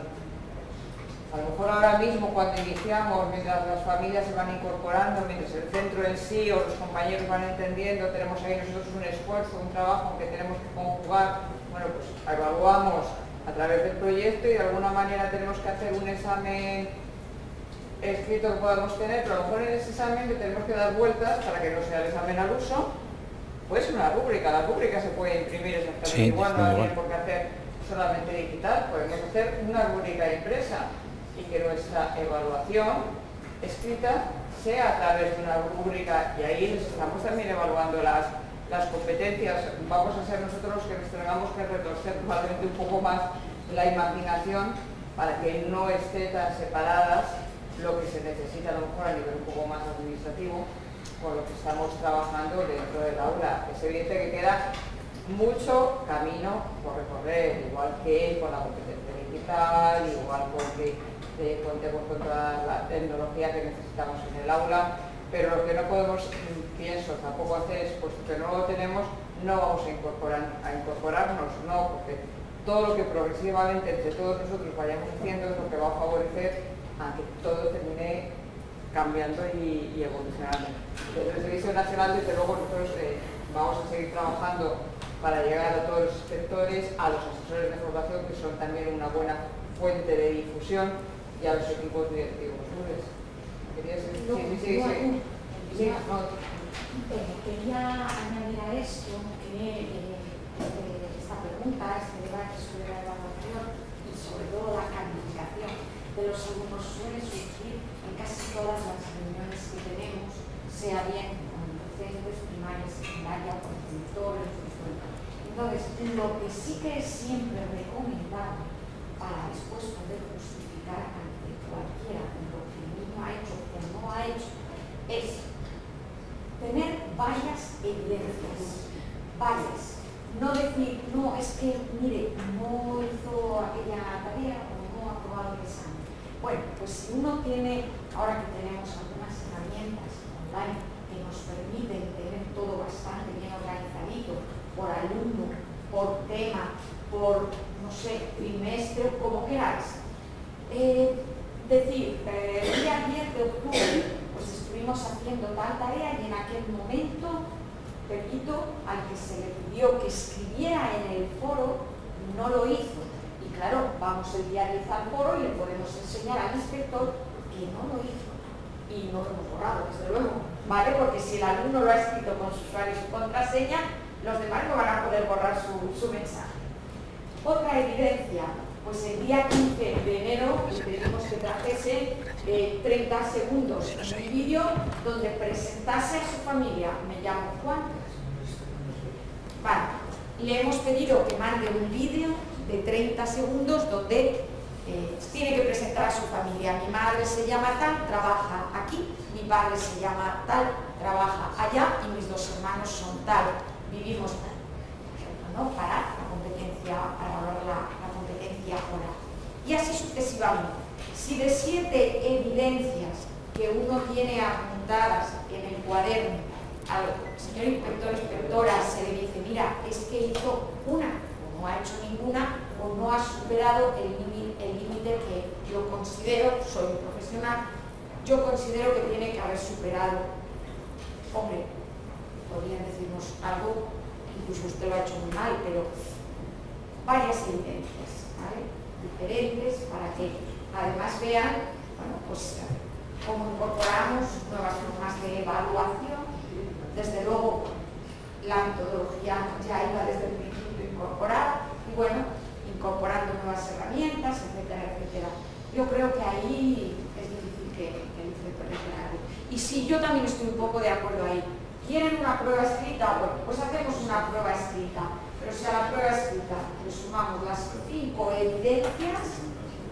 A lo mejor ahora mismo cuando iniciamos, mientras las familias se van incorporando, mientras el centro en sí o los compañeros van entendiendo, tenemos ahí nosotros un esfuerzo, un trabajo que tenemos que conjugar, bueno, pues evaluamos a través del proyecto y de alguna manera tenemos que hacer un examen escrito que podamos tener, pero a lo mejor en ese examen le tenemos que dar vueltas para que no sea el examen al uso. Puede ser una rúbrica, la rúbrica se puede imprimir exactamente sí, igual, no igual. hay por qué hacer solamente digital, podemos hacer una rúbrica impresa y que nuestra evaluación escrita sea a través de una rúbrica y ahí les estamos también evaluando las, las competencias. Vamos a ser nosotros los que nos tengamos que retorcer probablemente un poco más la imaginación para que no esté tan separadas lo que se necesita a lo mejor a nivel un poco más administrativo con lo que estamos trabajando dentro del aula. Es evidente que queda mucho camino por recorrer, igual que con la competencia digital, igual con que eh, contemos con toda la tecnología que necesitamos en el aula, pero lo que no podemos, pienso, tampoco hacer es, puesto que no lo tenemos, no vamos a, incorporar, a incorporarnos, no, porque todo lo que progresivamente entre todos nosotros vayamos haciendo es lo que va a favorecer a que todo termine cambiando y, y evolucionando. Desde el Servicio Nacional, desde luego, nosotros eh, vamos a seguir trabajando para llegar a todos los inspectores, a los asesores de formación, que son también una buena fuente de difusión, y a los equipos directivos. ¿Querías decir? Sí, sí, sí. sí. sí no. Eh, quería añadir a esto que eh, esta pregunta, este debate sobre la evaluación y sobre todo la calificación de los alumnos suele surgir en casi todas las reuniones que tenemos, sea bien con docentes, primaria, secundaria, con instructores. Entonces, lo que sí que es siempre recomendable para después poder justificar ante cualquiera lo que el niño ha hecho o no ha hecho es tener varias evidencias, varias. No decir, no, es que, mire, no hizo aquella tarea o no ha aprobado el examen. Bueno, pues si uno tiene, ahora que tenemos algunas herramientas online que nos permiten tener todo bastante bien organizadito, por alumno, por tema, por, no sé, trimestre, como queráis. Eh, decir, eh, el día diez de octubre, pues estuvimos haciendo tal tarea y en aquel momento, Pepito, al que se le pidió que escribiera en el foro, no lo hizo. Y claro, vamos el día diez al foro y le podemos enseñar al inspector que no lo hizo. Y no lo hemos borrado, desde luego, ¿vale? Porque si el alumno lo ha escrito con su usuario y su contraseña, los demás no van a poder borrar su, su mensaje. Otra evidencia, pues el día quince de enero le pedimos que trajese eh, treinta segundos en un vídeo donde presentase a su familia. Me llamo Juan. Vale, le hemos pedido que mande un vídeo de treinta segundos donde eh, tiene que presentar a su familia. Mi madre se llama tal, trabaja aquí, mi padre se llama tal, trabaja allá y mis dos hermanos son tal, vivimos tal. ¿No? Para la competencia, para valorar la, la competencia oral. Y así sucesivamente. Si de siete evidencias que uno tiene apuntadas en el cuaderno al señor inspector o inspectora se le dice, mira, es que hizo una, o no ha hecho ninguna, o no ha superado el límite que yo considero, soy un profesional, yo considero que tiene que haber superado. Hombre, podrían decirnos algo, incluso usted lo ha hecho muy mal, pero varias evidencias, ¿vale? Diferentes, para que además vean, bueno, pues cómo incorporamos nuevas formas de evaluación. Desde luego, la metodología ya iba desde el principio incorporada, y bueno, incorporando nuevas herramientas, etcétera, etcétera. Yo creo que ahí es difícil que, que el inspector diga algo. Y sí, yo también estoy un poco de acuerdo ahí. ¿Quieren una prueba escrita? Bueno, pues hacemos una prueba escrita. Pero si a la prueba escrita le sumamos las cinco evidencias,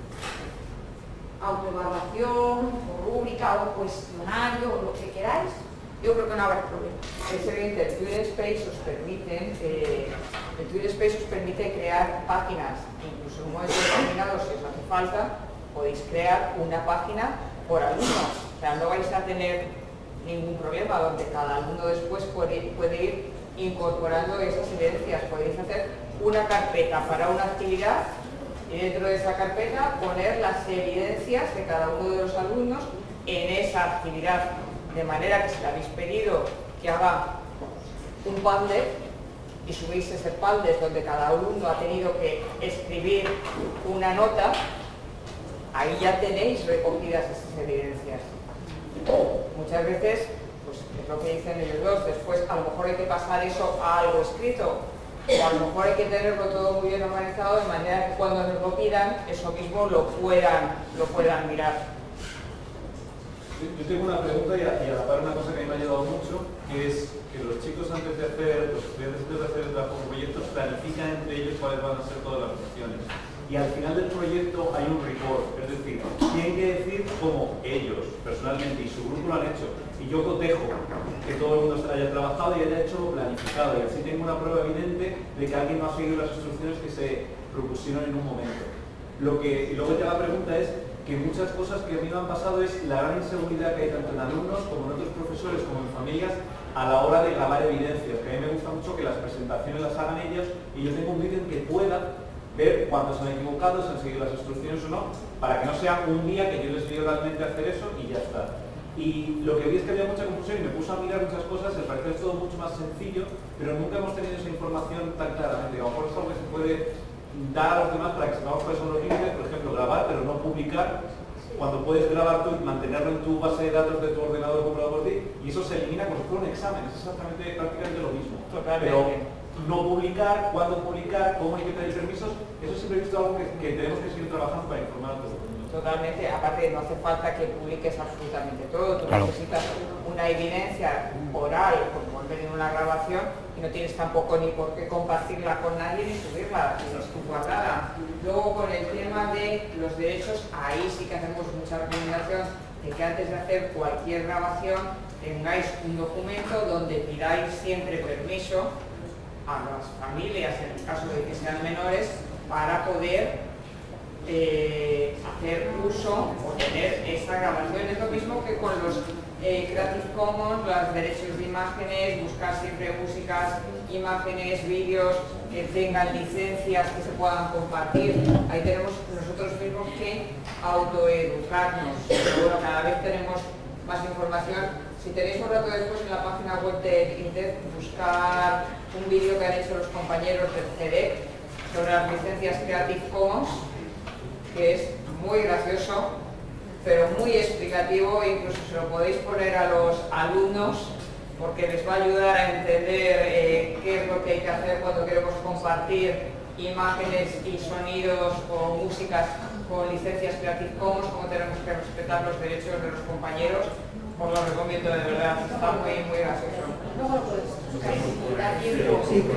autoevaluación, o rúbrica, o cuestionario, o lo que queráis, yo creo que no habrá problema. Es evidente, el Twitter Space os permite, eh, el Twitter Space os permite crear páginas, incluso en un momento determinado, si os hace falta, podéis crear una página por alumno. O sea, no vais a tener ningún problema, donde cada alumno después puede, puede ir incorporando esas evidencias. Podéis hacer una carpeta para una actividad y dentro de esa carpeta poner las evidencias de cada uno de los alumnos en esa actividad, de manera que si le habéis pedido que haga un Padlet y subís ese Padlet donde cada alumno ha tenido que escribir una nota, ahí ya tenéis recogidas esas evidencias. Muchas veces, pues es lo que dicen ellos dos, después a lo mejor hay que pasar eso a algo escrito, o a lo mejor hay que tenerlo todo muy bien organizado de manera que cuando nos lo pidan, eso mismo lo puedan, lo puedan mirar. Yo tengo una pregunta y a, y a la par una cosa que a mí me ha ayudado mucho, que es que los chicos antes de hacer, los estudiantes antes de hacer el trabajo con proyectos planifican entre ellos cuáles van a ser todas las funciones. Y al final del proyecto hay un report, es decir, tienen que decir cómo ellos, personalmente, y su grupo lo han hecho. Y yo cotejo que todo el mundo haya trabajado y haya hecho planificado, y así tengo una prueba evidente de que alguien no ha seguido las instrucciones que se propusieron en un momento. Lo que, y luego ya la pregunta es que muchas cosas que a mí me han pasado es la gran inseguridad que hay tanto en alumnos como en otros profesores como en familias a la hora de grabar evidencias, que a mí me gusta mucho que las presentaciones las hagan ellos y yo tengo un vídeo en que pueda ver cuándo se han equivocado, si han seguido las instrucciones o no, para que no sea un día que yo les digo realmente hacer eso y ya está. Y lo que vi es que había mucha confusión y me puse a mirar muchas cosas, me pareció todo mucho más sencillo, pero nunca hemos tenido esa información tan claramente. A lo mejor es algo que se puede dar a los demás para que sepamos cuáles son los límites, por ejemplo, grabar, pero no publicar, cuando puedes grabar tú y mantenerlo en tu base de datos de tu ordenador comprado por ti, y eso se elimina como si fuera un examen, es exactamente prácticamente lo mismo. Totalmente. Pero no publicar, cuándo publicar, cómo hay que pedir permisos, eso siempre he visto algo que, que tenemos que seguir trabajando para informar a todo el mundo. Totalmente, aparte no hace falta que publiques absolutamente todo, tú Claro. necesitas una evidencia oral, como en una grabación, y no tienes tampoco ni por qué compartirla con nadie ni subirla, tienes tu guardada. Luego con el tema de los derechos, ahí sí que hacemos mucha recomendación de que antes de hacer cualquier grabación tengáis un documento donde pidáis siempre permiso a las familias, en el caso de que sean menores, para poder eh, hacer uso o tener esta grabación. Es lo mismo que con los eh, Creative Commons, los derechos de imágenes, buscar siempre músicas, imágenes, vídeos que tengan licencias que se puedan compartir. Ahí tenemos nosotros mismos que autoeducarnos. Pero bueno, cada vez tenemos más información. Si tenéis un rato después en la página web de INTEF, buscar un vídeo que han hecho los compañeros del C E D E C sobre las licencias Creative Commons, que es muy gracioso, pero muy explicativo, incluso se lo podéis poner a los alumnos porque les va a ayudar a entender eh, qué es lo que hay que hacer cuando queremos compartir imágenes y sonidos o músicas con licencias Creative Commons, cómo tenemos que respetar los derechos de los compañeros. Os lo recomiendo de verdad, está muy, muy gracioso. Luego lo puedes explicar bien.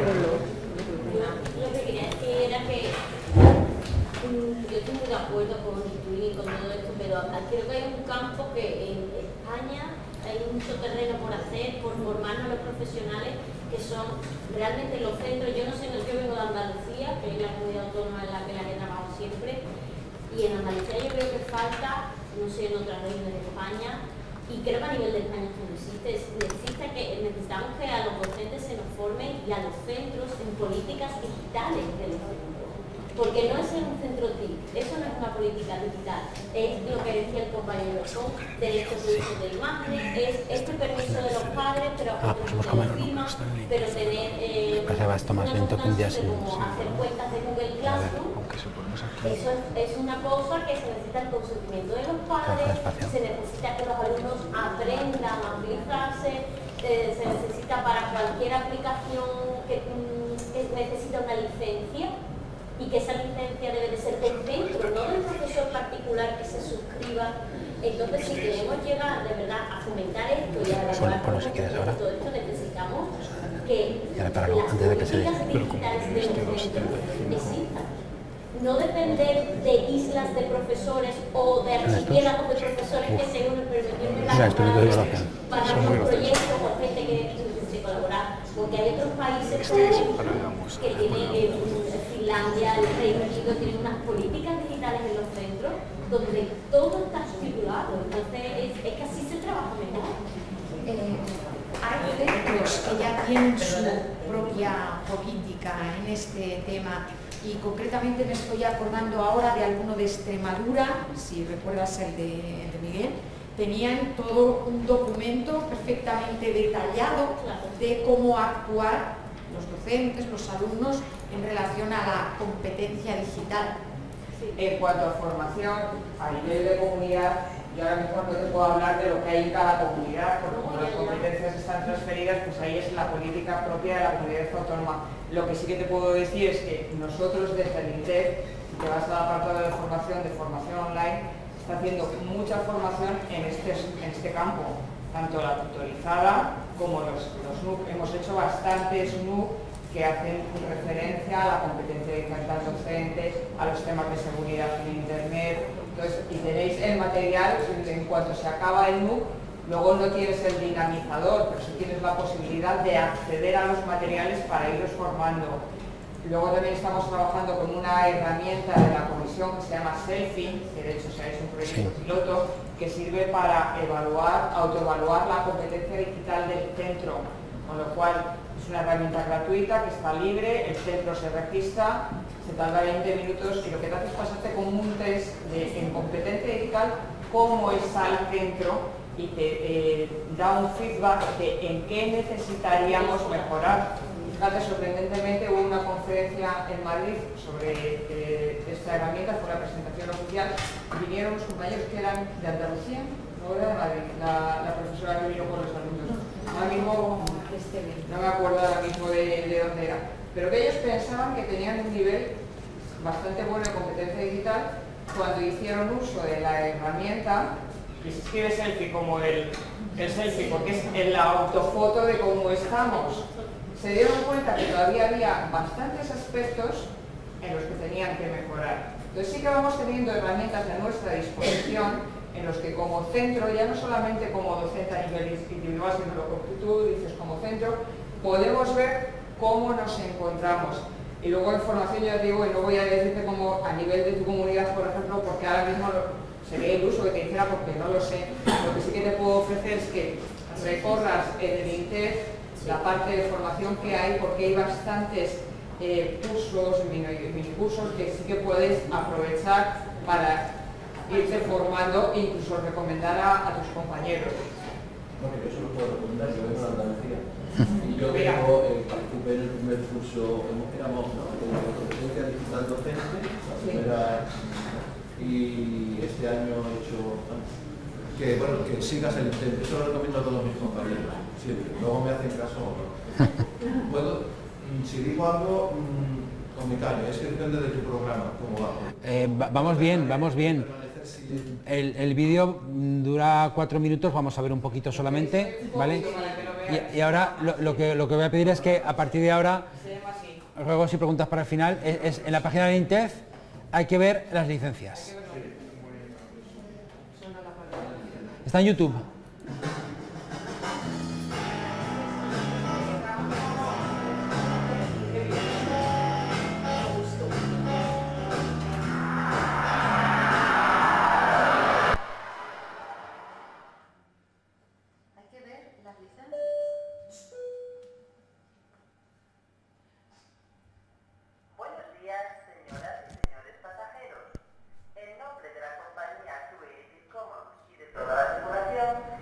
Lo que quería decir era que yo estoy muy de acuerdo con Twin y con todo esto, pero creo que hay un campo que en España hay mucho terreno por hacer, por formarnos a los profesionales que son realmente los centros. Yo no sé, yo vengo de Andalucía, que es la comunidad autónoma en la que la he trabajado siempre, y en Andalucía yo creo que falta, no sé, en otras regiones de España, y creo que a nivel de España esto no existe, necesita que, necesitamos que a los docentes se nos formen y a los centros en políticas digitales de los centros. Porque no es en un centro T I C, eso no es una política digital, es lo que decía el compañero, son derechos de uso de imágenes, es este permiso de los padres, pero ah, pues buscamos el firma, pero tener eh, pues va esto más lento que un día sin, como hacer cuentas de Google Classroom. Eso es, es una cosa que se necesita el consentimiento de los padres, se necesita que los alumnos aprendan a utilizarse, eh, se necesita para cualquier aplicación que, que necesita una licencia, y que esa licencia debe de ser del centro, no del profesor particular que se suscriba. Entonces, si queremos llegar de verdad a fomentar esto y a elaborar todo esto, necesitamos que las políticas digitales de los centros existan. No depender de islas de profesores o de archipiélagos de profesores que según el permitirme la para un proyecto con gente que necesite colaborar. Porque hay otros países como, que tienen, eh, Finlandia, el Reino Unido, tienen unas políticas digitales en los centros donde todo está estipulado. Entonces es, es que así se trabaja mejor. Eh, hay centros que ya tienen su propia política en este tema y concretamente me estoy acordando ahora de alguno de Extremadura, si recuerdas el de, el de Miguel, tenían todo un documento perfectamente detallado de cómo actuar los docentes, los alumnos en relación a la competencia digital. En cuanto a formación, a nivel de comunidad, yo ahora mismo no te puedo hablar de lo que hay en cada comunidad, porque como las competencias están transferidas, pues ahí es la política propia de la comunidad autónoma. Lo que sí que te puedo decir es que nosotros desde el INTEF, si te vas al apartado de formación, de formación online, está haciendo mucha formación en este, en este campo, tanto la tutorizada como los, los N U C. Hemos hecho bastantes N U C que hacen referencia a la competencia digital docente, a los temas de seguridad en Internet. Entonces, y tenéis el material, en cuanto se acaba el N U C, luego no tienes el dinamizador, pero sí tienes la posibilidad de acceder a los materiales para irlos formando. Luego también estamos trabajando con una herramienta de la comisión que se llama Selfie, que de hecho se ha hecho un proyecto sí. piloto, que sirve para evaluar, autoevaluar la competencia digital del centro, con lo cual es una herramienta gratuita que está libre, el centro se registra, se tarda veinte minutos y lo que te hace es pasarte con un test de, en competencia digital, cómo está el centro y te eh, da un feedback de en qué necesitaríamos mejorar. Fíjate, sorprendentemente hubo una conferencia en Madrid sobre eh, esta herramienta, fue la presentación oficial, vinieron unos compañeros que eran de Andalucía, no era de Madrid, la, la profesora que vino con los alumnos. Ahora mismo, no me acuerdo ahora mismo de, de dónde era, pero que ellos pensaban que tenían un nivel bastante bueno de competencia digital cuando hicieron uso de la herramienta, que se escribe selfie como el, el selfie, porque es en la autofoto de cómo estamos. Se dieron cuenta que todavía había bastantes aspectos en los que tenían que mejorar. Entonces sí que vamos teniendo herramientas a nuestra disposición en los que como centro, ya no solamente como docente a nivel individual, sino lo que tú dices como centro, podemos ver cómo nos encontramos. Y luego en formación, ya digo, y no voy a decirte como a nivel de tu comunidad, por ejemplo, porque ahora mismo sería iluso que te dijera porque no lo sé. Lo que sí que te puedo ofrecer es que recorras en el INTEF la parte de formación que hay, porque hay bastantes eh, cursos, mini, mini cursos que sí que puedes aprovechar para irte formando e incluso recomendar a, a tus compañeros. No, que yo solo puedo recomendar, yo vengo de Andalucía. Y yo tengo, eh, participé en el primer curso, éramos, ¿no?, de competencia digital docente, la primera, y este año he hecho, que bueno, que sigas el intento, eso lo recomiendo a todos mis compañeros, siempre, luego me hacen caso o no. Puedo, si digo algo, con mi caño, es que depende de tu programa, cómo va. Eh, vamos bien, vamos bien. El, el vídeo dura cuatro minutos, vamos a ver un poquito solamente, ¿vale? Y, y ahora lo, lo, que, lo que voy a pedir es que a partir de ahora, ruego si preguntas para el final, es, es en la página de INTEF hay que ver las licencias. Está en YouTube. Toda la tripulación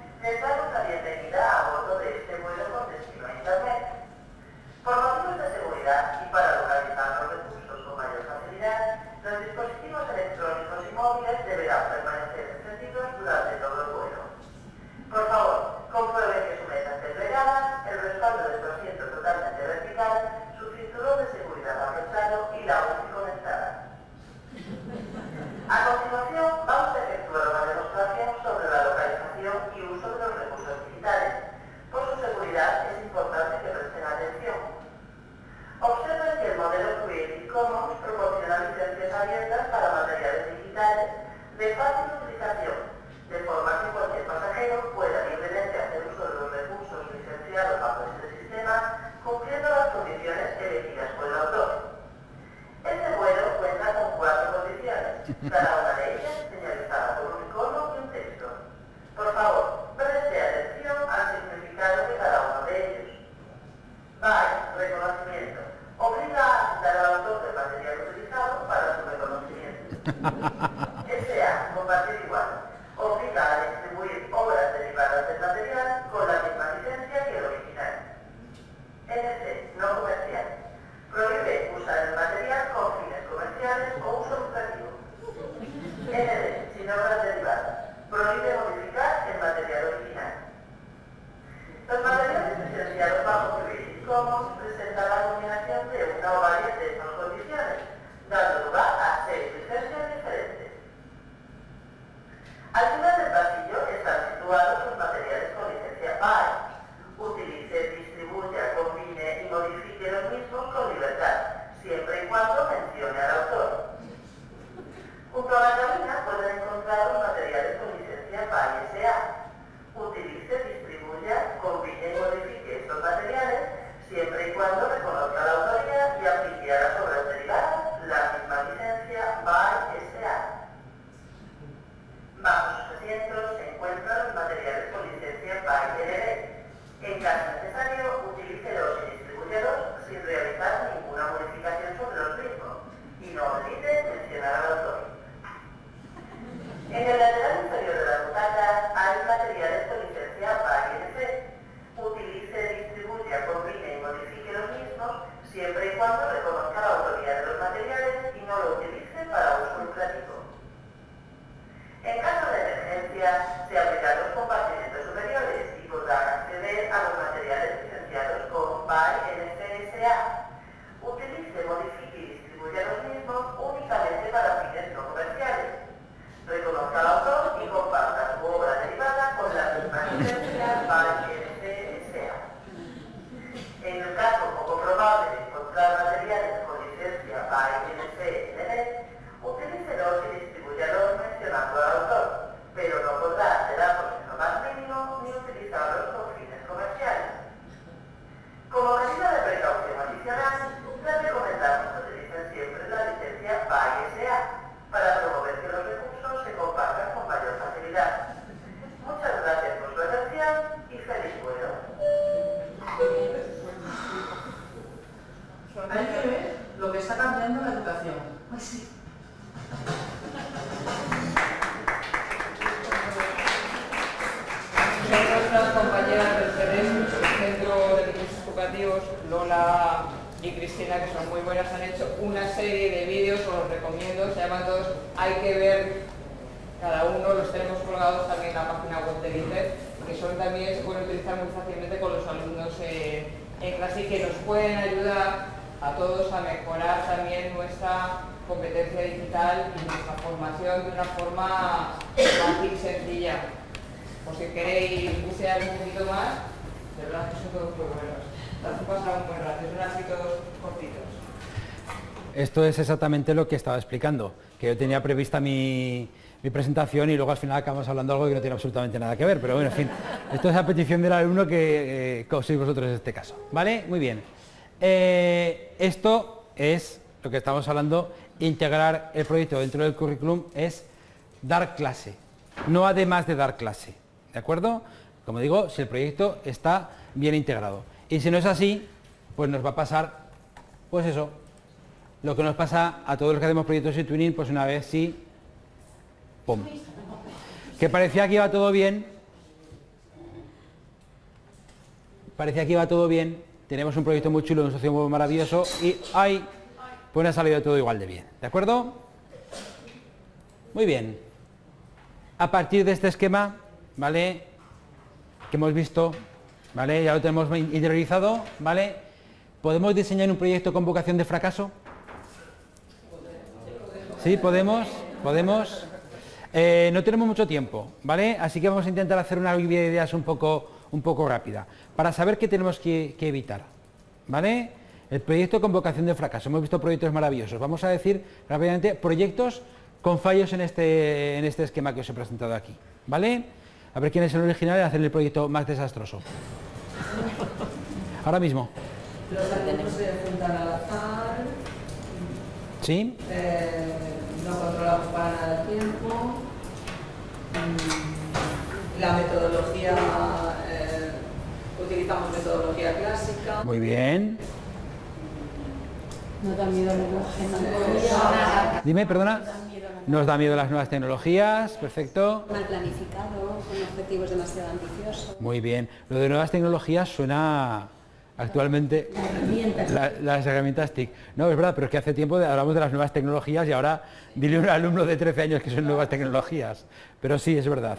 N C. No comercial. Prohíbe usar el material con fines comerciales o uso lucrativo. N D. Sin obras derivadas. Prohíbe modificar el material original. Los materiales licenciados bajo Creative Commons presentan la combinación de una o varias de estas condiciones, dando lugar a seis licencias diferentes. Al final del pasillo están situados los materiales con licencia B Y. Utilice, distribuya, combine y modifique los mismos con libertad, siempre y cuando mencione al autor. Junto a la cabina pueden encontrar los materiales con licencia B Y S A. Utilice, distribuya, combine y modifique estos materiales, siempre y cuando reconozca la autoría y aplique a las obras derivadas la misma licencia B Y S A. Bajo sus asientos se encuentran los materiales con licencia B Y L D. En caso necesario, utilícelos y distribúyelos sin realizar ninguna modificación sobre los mismos y no olvide mencionar al autor. En el lateral inferior de las butacas hay materiales con licencia B Y N C. Utilice, distribuya, combine y modifique los mismos siempre y cuando reconozca la autoría de los materiales y no lo utilice para uso lucrativo. En caso de emergencia, se abrirán los compartimentos superiores y podrán acceder a los materiales licenciados con B Y N C S A. Utilice, modifique y distribuya los mismos únicamente para fines no comerciales. Reconozca al autor y comparta su obra derivada con la misma licencia B Y N C S A. En el caso poco probable de encontrar materiales con licencia B Y N C L D, utilícelos y distribúyalos mencionando al autor, pero no podrá alterarlos en lo más mínimo ni utilizarlos con fines comerciales. Como medida de precaución adicional, les recomendamos que utilicen siempre la licencia B Y S A para promover que los recursos se compartan con mayor facilidad. Muchas gracias por su atención y feliz vuelo. Hay que ver lo que está cambiando la educación. Pues sí. Son nuestras compañeras del C E D E S, el Centro de Recursos Educativos, Lola y Cristina, que son muy buenas, han hecho una serie de vídeos, os los recomiendo, se llaman todos Hay que ver cada uno, los tenemos colgados también en la página web del I N T E, que son también, se pueden utilizar muy fácilmente con los alumnos eh, en clase y que nos pueden ayudar a todos a mejorar también nuestra competencia digital y nuestra formación de una forma fácil y sencilla. Por si queréis bucear un poquito más, de verdad que son todos muy buenos. Te has pasado un buen rato, son así todos cortitos. Esto es exactamente lo que estaba explicando, que yo tenía prevista mi, mi presentación y luego al final acabamos hablando de algo que no tiene absolutamente nada que ver, pero bueno, en fin, esto es a petición del alumno que eh, sois vosotros en este caso, ¿vale? Muy bien. Eh, esto es lo que estamos hablando, integrar el proyecto dentro del currículum es dar clase, no además de dar clase, ¿de acuerdo? Como digo, si el proyecto está bien integrado. Y si no es así, pues nos va a pasar, pues eso, lo que nos pasa a todos los que hacemos proyectos de Twinning, pues una vez sí, ¡pum! Que parecía que iba todo bien, parecía que iba todo bien, tenemos un proyecto muy chulo, un socio muy maravilloso y ¡ay! Pues no ha salido todo igual de bien, ¿de acuerdo? Muy bien. A partir de este esquema, ¿vale? Que hemos visto, ¿vale? Ya lo tenemos interiorizado, ¿vale? ¿Podemos diseñar un proyecto con vocación de fracaso? Sí, podemos, podemos. Eh, no tenemos mucho tiempo, ¿vale? Así que vamos a intentar hacer una lluvia de ideas un poco, un poco rápida, para saber qué tenemos que, que evitar, ¿vale? El proyecto con vocación de fracaso. Hemos visto proyectos maravillosos. Vamos a decir rápidamente proyectos con fallos en este, en este esquema que os he presentado aquí, ¿vale? A ver quién es el original en hacer el proyecto más desastroso. Ahora mismo. Los alimentos se juntan al azar. ¿Sí? Eh, no controlamos para nada el tiempo. La metodología, eh, utilizamos metodología clásica. Muy bien. No da miedo la Dime, perdona. Nos da miedo las nuevas tecnologías, perfecto. Mal planificado, con objetivos demasiado ambiciosos. Muy bien. Lo de nuevas tecnologías suena Actualmente la, las herramientas T I C. No, es verdad, pero es que hace tiempo de, hablamos de las nuevas tecnologías y ahora dile a un alumno de trece años que son nuevas tecnologías. Pero sí, es verdad.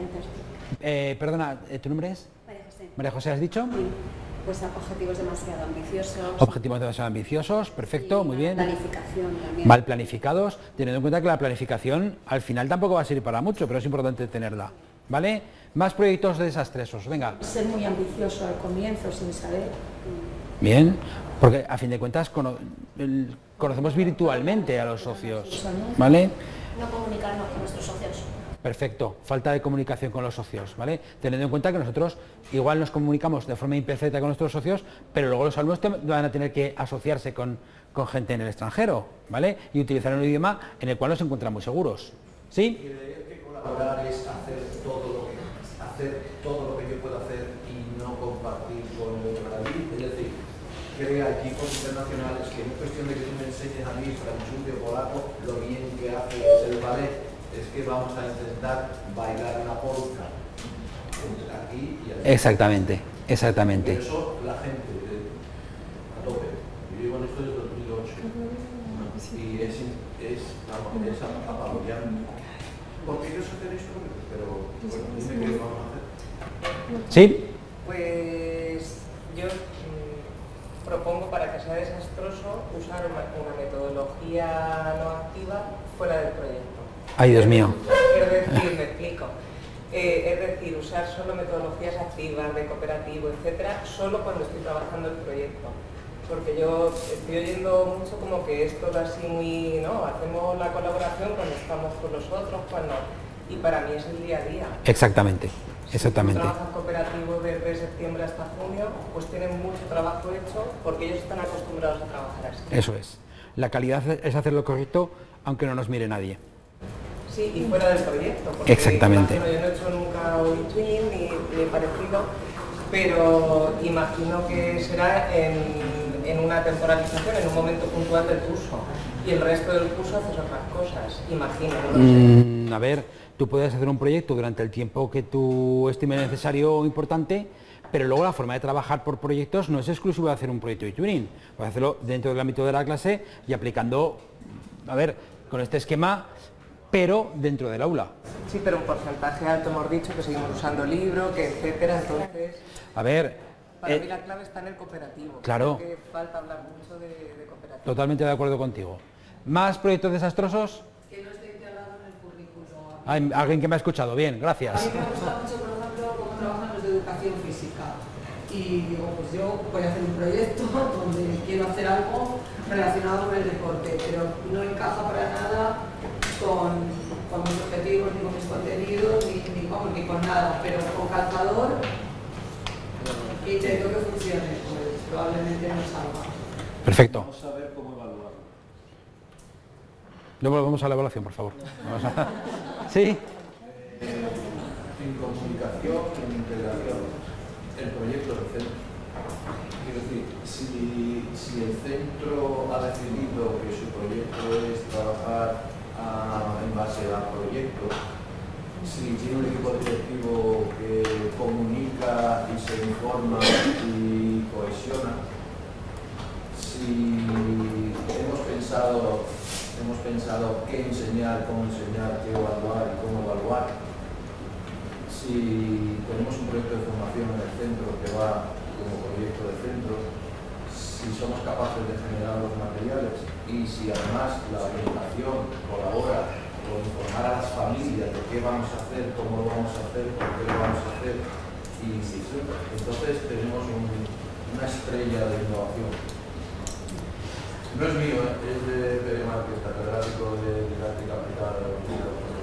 Eh, perdona, ¿tu nombre es? María José. María José, ¿has dicho? Sí. Pues objetivos demasiado ambiciosos. Objetivos demasiado ambiciosos, perfecto, muy bien. Planificación también. Mal planificados, teniendo en cuenta que la planificación al final tampoco va a servir para mucho, pero es importante tenerla, ¿vale? Más proyectos desastrosos, venga. Ser muy ambicioso al comienzo sin saber. Bien, porque a fin de cuentas cono el, conocemos virtualmente a los socios, ¿vale? No comunicarnos con nuestros socios. Perfecto, falta de comunicación con los socios, ¿vale? Teniendo en cuenta que nosotros igual nos comunicamos de forma imperfecta con nuestros socios, pero luego los alumnos van a tener que asociarse con, con gente en el extranjero, ¿vale? Y utilizar un idioma en el cual nos encuentran muy seguros, ¿sí? Y de que colaborar es hacer todo lo que hacer todo lo que yo pueda hacer y no compartir con el otro David, es decir, crea equipos internacionales que no es cuestión de que tú me enseñes a mí francés o polaco lo bien que hace el ballet, es que vamos a intentar bailar una polka entre aquí y allá. Exactamente, exactamente. Por eso la gente eh, a tope. Yo llevo en esto desde dos mil ocho y es, es, vamos, es apabullante. Porque ellos hacen esto, pero bueno, dime qué vamos a hacer. ¿Sí? Pues yo mmm, propongo para que sea desastroso usar una, una metodología no activa fuera del proyecto. Ay, Dios mío. Es decir, me explico. Eh, es decir, usar solo metodologías activas, de cooperativo, etcétera, solo cuando estoy trabajando el proyecto. Porque yo estoy oyendo mucho como que esto es así muy, ¿no? Hacemos la colaboración cuando estamos con los otros, cuando... Y para mí es el día a día. Exactamente, exactamente. Si trabajan cooperativo desde septiembre hasta junio, pues tienen mucho trabajo hecho porque ellos están acostumbrados a trabajar así. Eso es. La calidad es hacer lo correcto aunque no nos mire nadie. Sí, y fuera del proyecto. Porque, exactamente. Imagino, yo no he hecho nunca OITwin ni, ni parecido, pero imagino que será en, en una temporalización, en un momento puntual del curso. Y el resto del curso haces otras cosas, imagino. No lo sé. Mm, a ver, tú puedes hacer un proyecto durante el tiempo que tú estimes necesario o importante, pero luego la forma de trabajar por proyectos no es exclusiva de hacer un proyecto de tuning. Puedes hacerlo dentro del ámbito de la clase y aplicando, a ver, con este esquema, pero dentro del aula. Sí, pero un porcentaje alto hemos dicho que seguimos usando libro, que etcétera, entonces... A ver... Para eh, mí la clave está en el cooperativo. Claro. Creo que falta hablar mucho de, de cooperativo. Totalmente de acuerdo contigo. ¿Más proyectos desastrosos? Que no esté integrado en el currículo. Hay alguien que me ha escuchado. Bien, gracias. A mí me gusta mucho, por ejemplo, cómo trabajan los de educación física. Y digo, pues yo voy a hacer un proyecto donde quiero hacer algo relacionado con el deporte, pero no encaja para nada con, con mis objetivos, ni con mis contenidos, ni, ni, con, ni con nada, pero con calzador intento que funcione, pues probablemente no salga. Perfecto. Vamos a ver cómo evaluarlo. Luego volvemos a la evaluación, por favor. Vamos a... ¿Sí? Eh, en comunicación, en integración, el proyecto del centro. Quiero decir, si, si el centro ha decidido que su proyecto es trabajar a, en base al proyecto, si tiene un equipo directivo que comunica y se informa y cohesiona, si hemos pensado, hemos pensado qué enseñar, cómo enseñar, qué evaluar y cómo evaluar, si tenemos un proyecto de formación en el centro que va como proyecto de centro, si somos capaces de generar los materiales y si además la orientación colabora o informar a las familias de qué vamos a hacer, cómo lo vamos a hacer, por qué lo vamos a hacer, y entonces tenemos un, una estrella de innovación. No es mío, ¿eh? Es de Pere Márquez, catedrático de didáctica aplicada de la Universidad de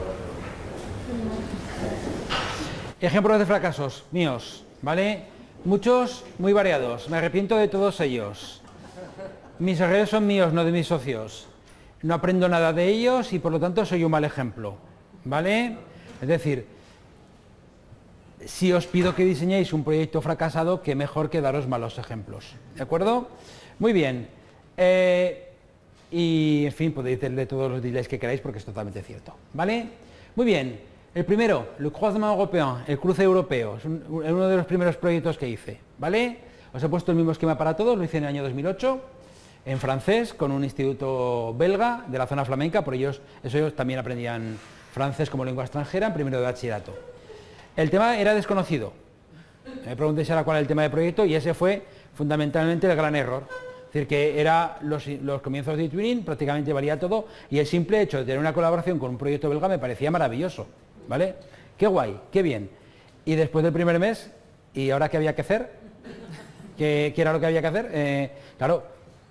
Barcelona. Ejemplos de fracasos míos, ¿vale? Muchos, muy variados. Me arrepiento de todos ellos. Mis errores son míos, no de mis socios. No aprendo nada de ellos y por lo tanto soy un mal ejemplo, ¿vale? Es decir, si os pido que diseñéis un proyecto fracasado, qué mejor que daros malos ejemplos, ¿de acuerdo? Muy bien. Eh, y, en fin, podéis decirle todos los delays que queráis porque es totalmente cierto, ¿vale? Muy bien. El primero, le croisement européen, el cruce europeo, es un, uno de los primeros proyectos que hice, ¿vale? Os he puesto el mismo esquema para todos, lo hice en el año dos mil ocho, en francés, con un instituto belga de la zona flamenca, por ellos, eso ellos también aprendían francés como lengua extranjera en primero de bachillerato. El tema era desconocido. Me preguntéis ahora cuál es el tema del proyecto y ese fue fundamentalmente el gran error. Es decir, que era los, los comienzos de eTwinning, prácticamente valía todo, y el simple hecho de tener una colaboración con un proyecto belga me parecía maravilloso, ¿vale? Qué guay, qué bien. Y después del primer mes, ¿y ahora qué había que hacer? ¿Qué, qué era lo que había que hacer? Eh, claro,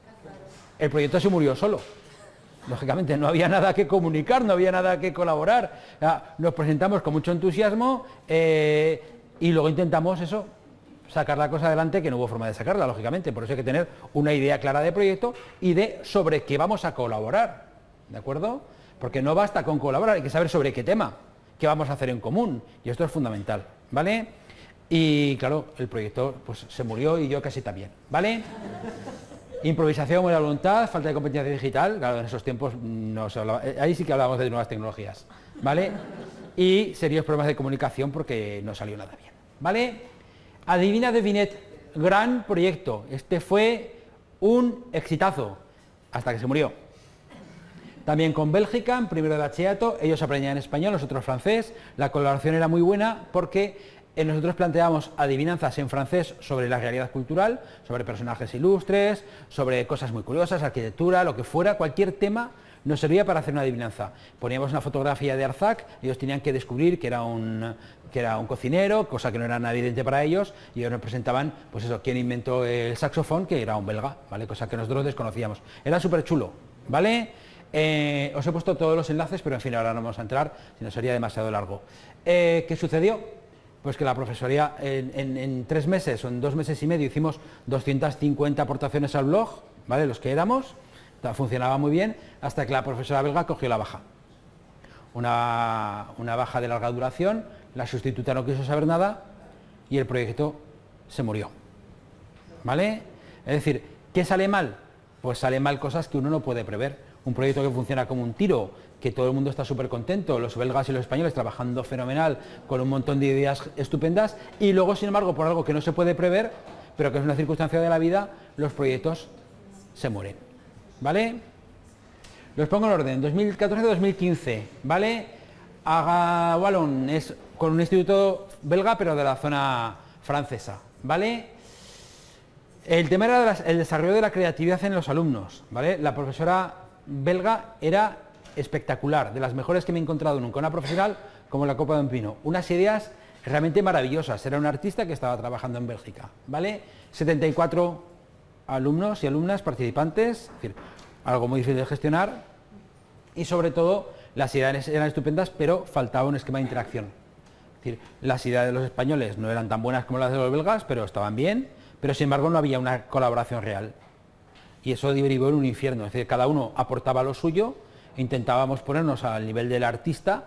el proyecto se murió solo. Lógicamente, no había nada que comunicar, no había nada que colaborar. O sea, nos presentamos con mucho entusiasmo eh, y luego intentamos eso, sacar la cosa adelante, que no hubo forma de sacarla, lógicamente. Por eso hay que tener una idea clara de proyecto y de sobre qué vamos a colaborar, ¿de acuerdo? Porque no basta con colaborar, hay que saber sobre qué tema, qué vamos a hacer en común, y esto es fundamental, ¿vale? Y claro, el proyecto pues se murió y yo casi también, ¿vale? Improvisación, buena voluntad, falta de competencia digital, claro, en esos tiempos no se hablaba, ahí sí que hablábamos de nuevas tecnologías, ¿vale? Y serios problemas de comunicación porque no salió nada bien, ¿vale? Adivina Devinet, gran proyecto. Este fue un exitazo, hasta que se murió. También con Bélgica, en primero de bachillerato, ellos aprendían español, nosotros francés. La colaboración era muy buena porque nosotros planteábamos adivinanzas en francés sobre la realidad cultural, sobre personajes ilustres, sobre cosas muy curiosas, arquitectura, lo que fuera, cualquier tema nos servía para hacer una adivinanza. Poníamos una fotografía de Arzac, ellos tenían que descubrir que era un, que era un cocinero, cosa que no era nada evidente para ellos, y ellos nos presentaban, pues eso, quién inventó el saxofón, que era un belga, ¿vale? Cosa que nosotros desconocíamos. Era súper chulo, ¿vale? Eh, os he puesto todos los enlaces, pero en fin, ahora no vamos a entrar, si no sería demasiado largo. Eh, ¿Qué sucedió? Pues que la profesoría en, en, en tres meses o en dos meses y medio hicimos doscientas cincuenta aportaciones al blog, ¿vale? Los que éramos. Funcionaba muy bien hasta que la profesora belga cogió la baja. Una, una baja de larga duración, la sustituta no quiso saber nada y el proyecto se murió. ¿Vale? Es decir, ¿qué sale mal? Pues salen mal cosas que uno no puede prever. Un proyecto que funciona como un tiro, que todo el mundo está súper contento, los belgas y los españoles trabajando fenomenal, con un montón de ideas estupendas, y luego, sin embargo, por algo que no se puede prever, pero que es una circunstancia de la vida, los proyectos se mueren. ¿Vale? Los pongo en orden, dos mil catorce dos mil quince, ¿vale? Aga Wallon es con un instituto belga, pero de la zona francesa, ¿vale? El tema era de las, el desarrollo de la creatividad en los alumnos, ¿vale? La profesora belga era espectacular, de las mejores que me he encontrado nunca, una profesional como la copa de un pino, unas ideas realmente maravillosas, era un artista que estaba trabajando en Bélgica, ¿vale? setenta y cuatro alumnos y alumnas participantes, es decir, algo muy difícil de gestionar, y sobre todo las ideas eran estupendas, pero faltaba un esquema de interacción. Es decir, las ideas de los españoles no eran tan buenas como las de los belgas, pero estaban bien, pero sin embargo no había una colaboración real. Y eso derivó en un infierno, es decir, cada uno aportaba lo suyo, intentábamos ponernos al nivel del artista,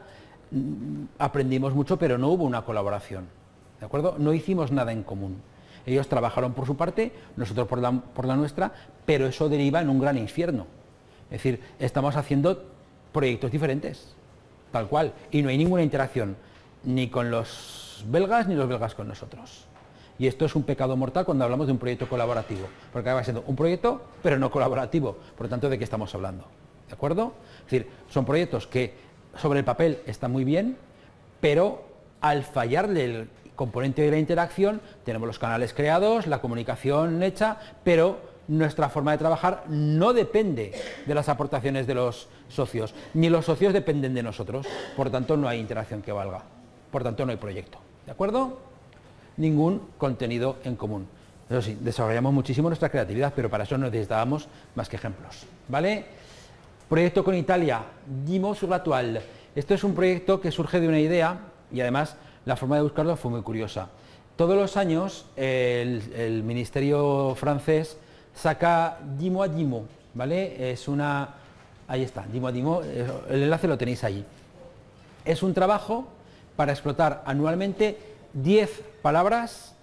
aprendimos mucho, pero no hubo una colaboración, ¿de acuerdo? No hicimos nada en común. Ellos trabajaron por su parte, nosotros por la, por la nuestra, pero eso deriva en un gran infierno. Es decir, estamos haciendo proyectos diferentes, tal cual, y no hay ninguna interacción, ni con los belgas, ni los belgas con nosotros. Y esto es un pecado mortal cuando hablamos de un proyecto colaborativo, porque acaba siendo un proyecto, pero no colaborativo, por lo tanto, ¿de qué estamos hablando? ¿De acuerdo? Es decir, son proyectos que sobre el papel están muy bien, pero al fallarle el componente de la interacción, tenemos los canales creados, la comunicación hecha, pero nuestra forma de trabajar no depende de las aportaciones de los socios, ni los socios dependen de nosotros, por tanto no hay interacción que valga, por tanto no hay proyecto, ¿de acuerdo? Ningún contenido en común. Eso sí, desarrollamos muchísimo nuestra creatividad, pero para eso no necesitábamos más que ejemplos, ¿vale? Proyecto con Italia, Dimo sur la toile. Esto es un proyecto que surge de una idea y además la forma de buscarlo fue muy curiosa. Todos los años el, el Ministerio francés saca Dimo a Dimo, ¿vale? Es una... ahí está, Dimo a Dimo, el enlace lo tenéis allí. Es un trabajo para explotar anualmente diez palabras,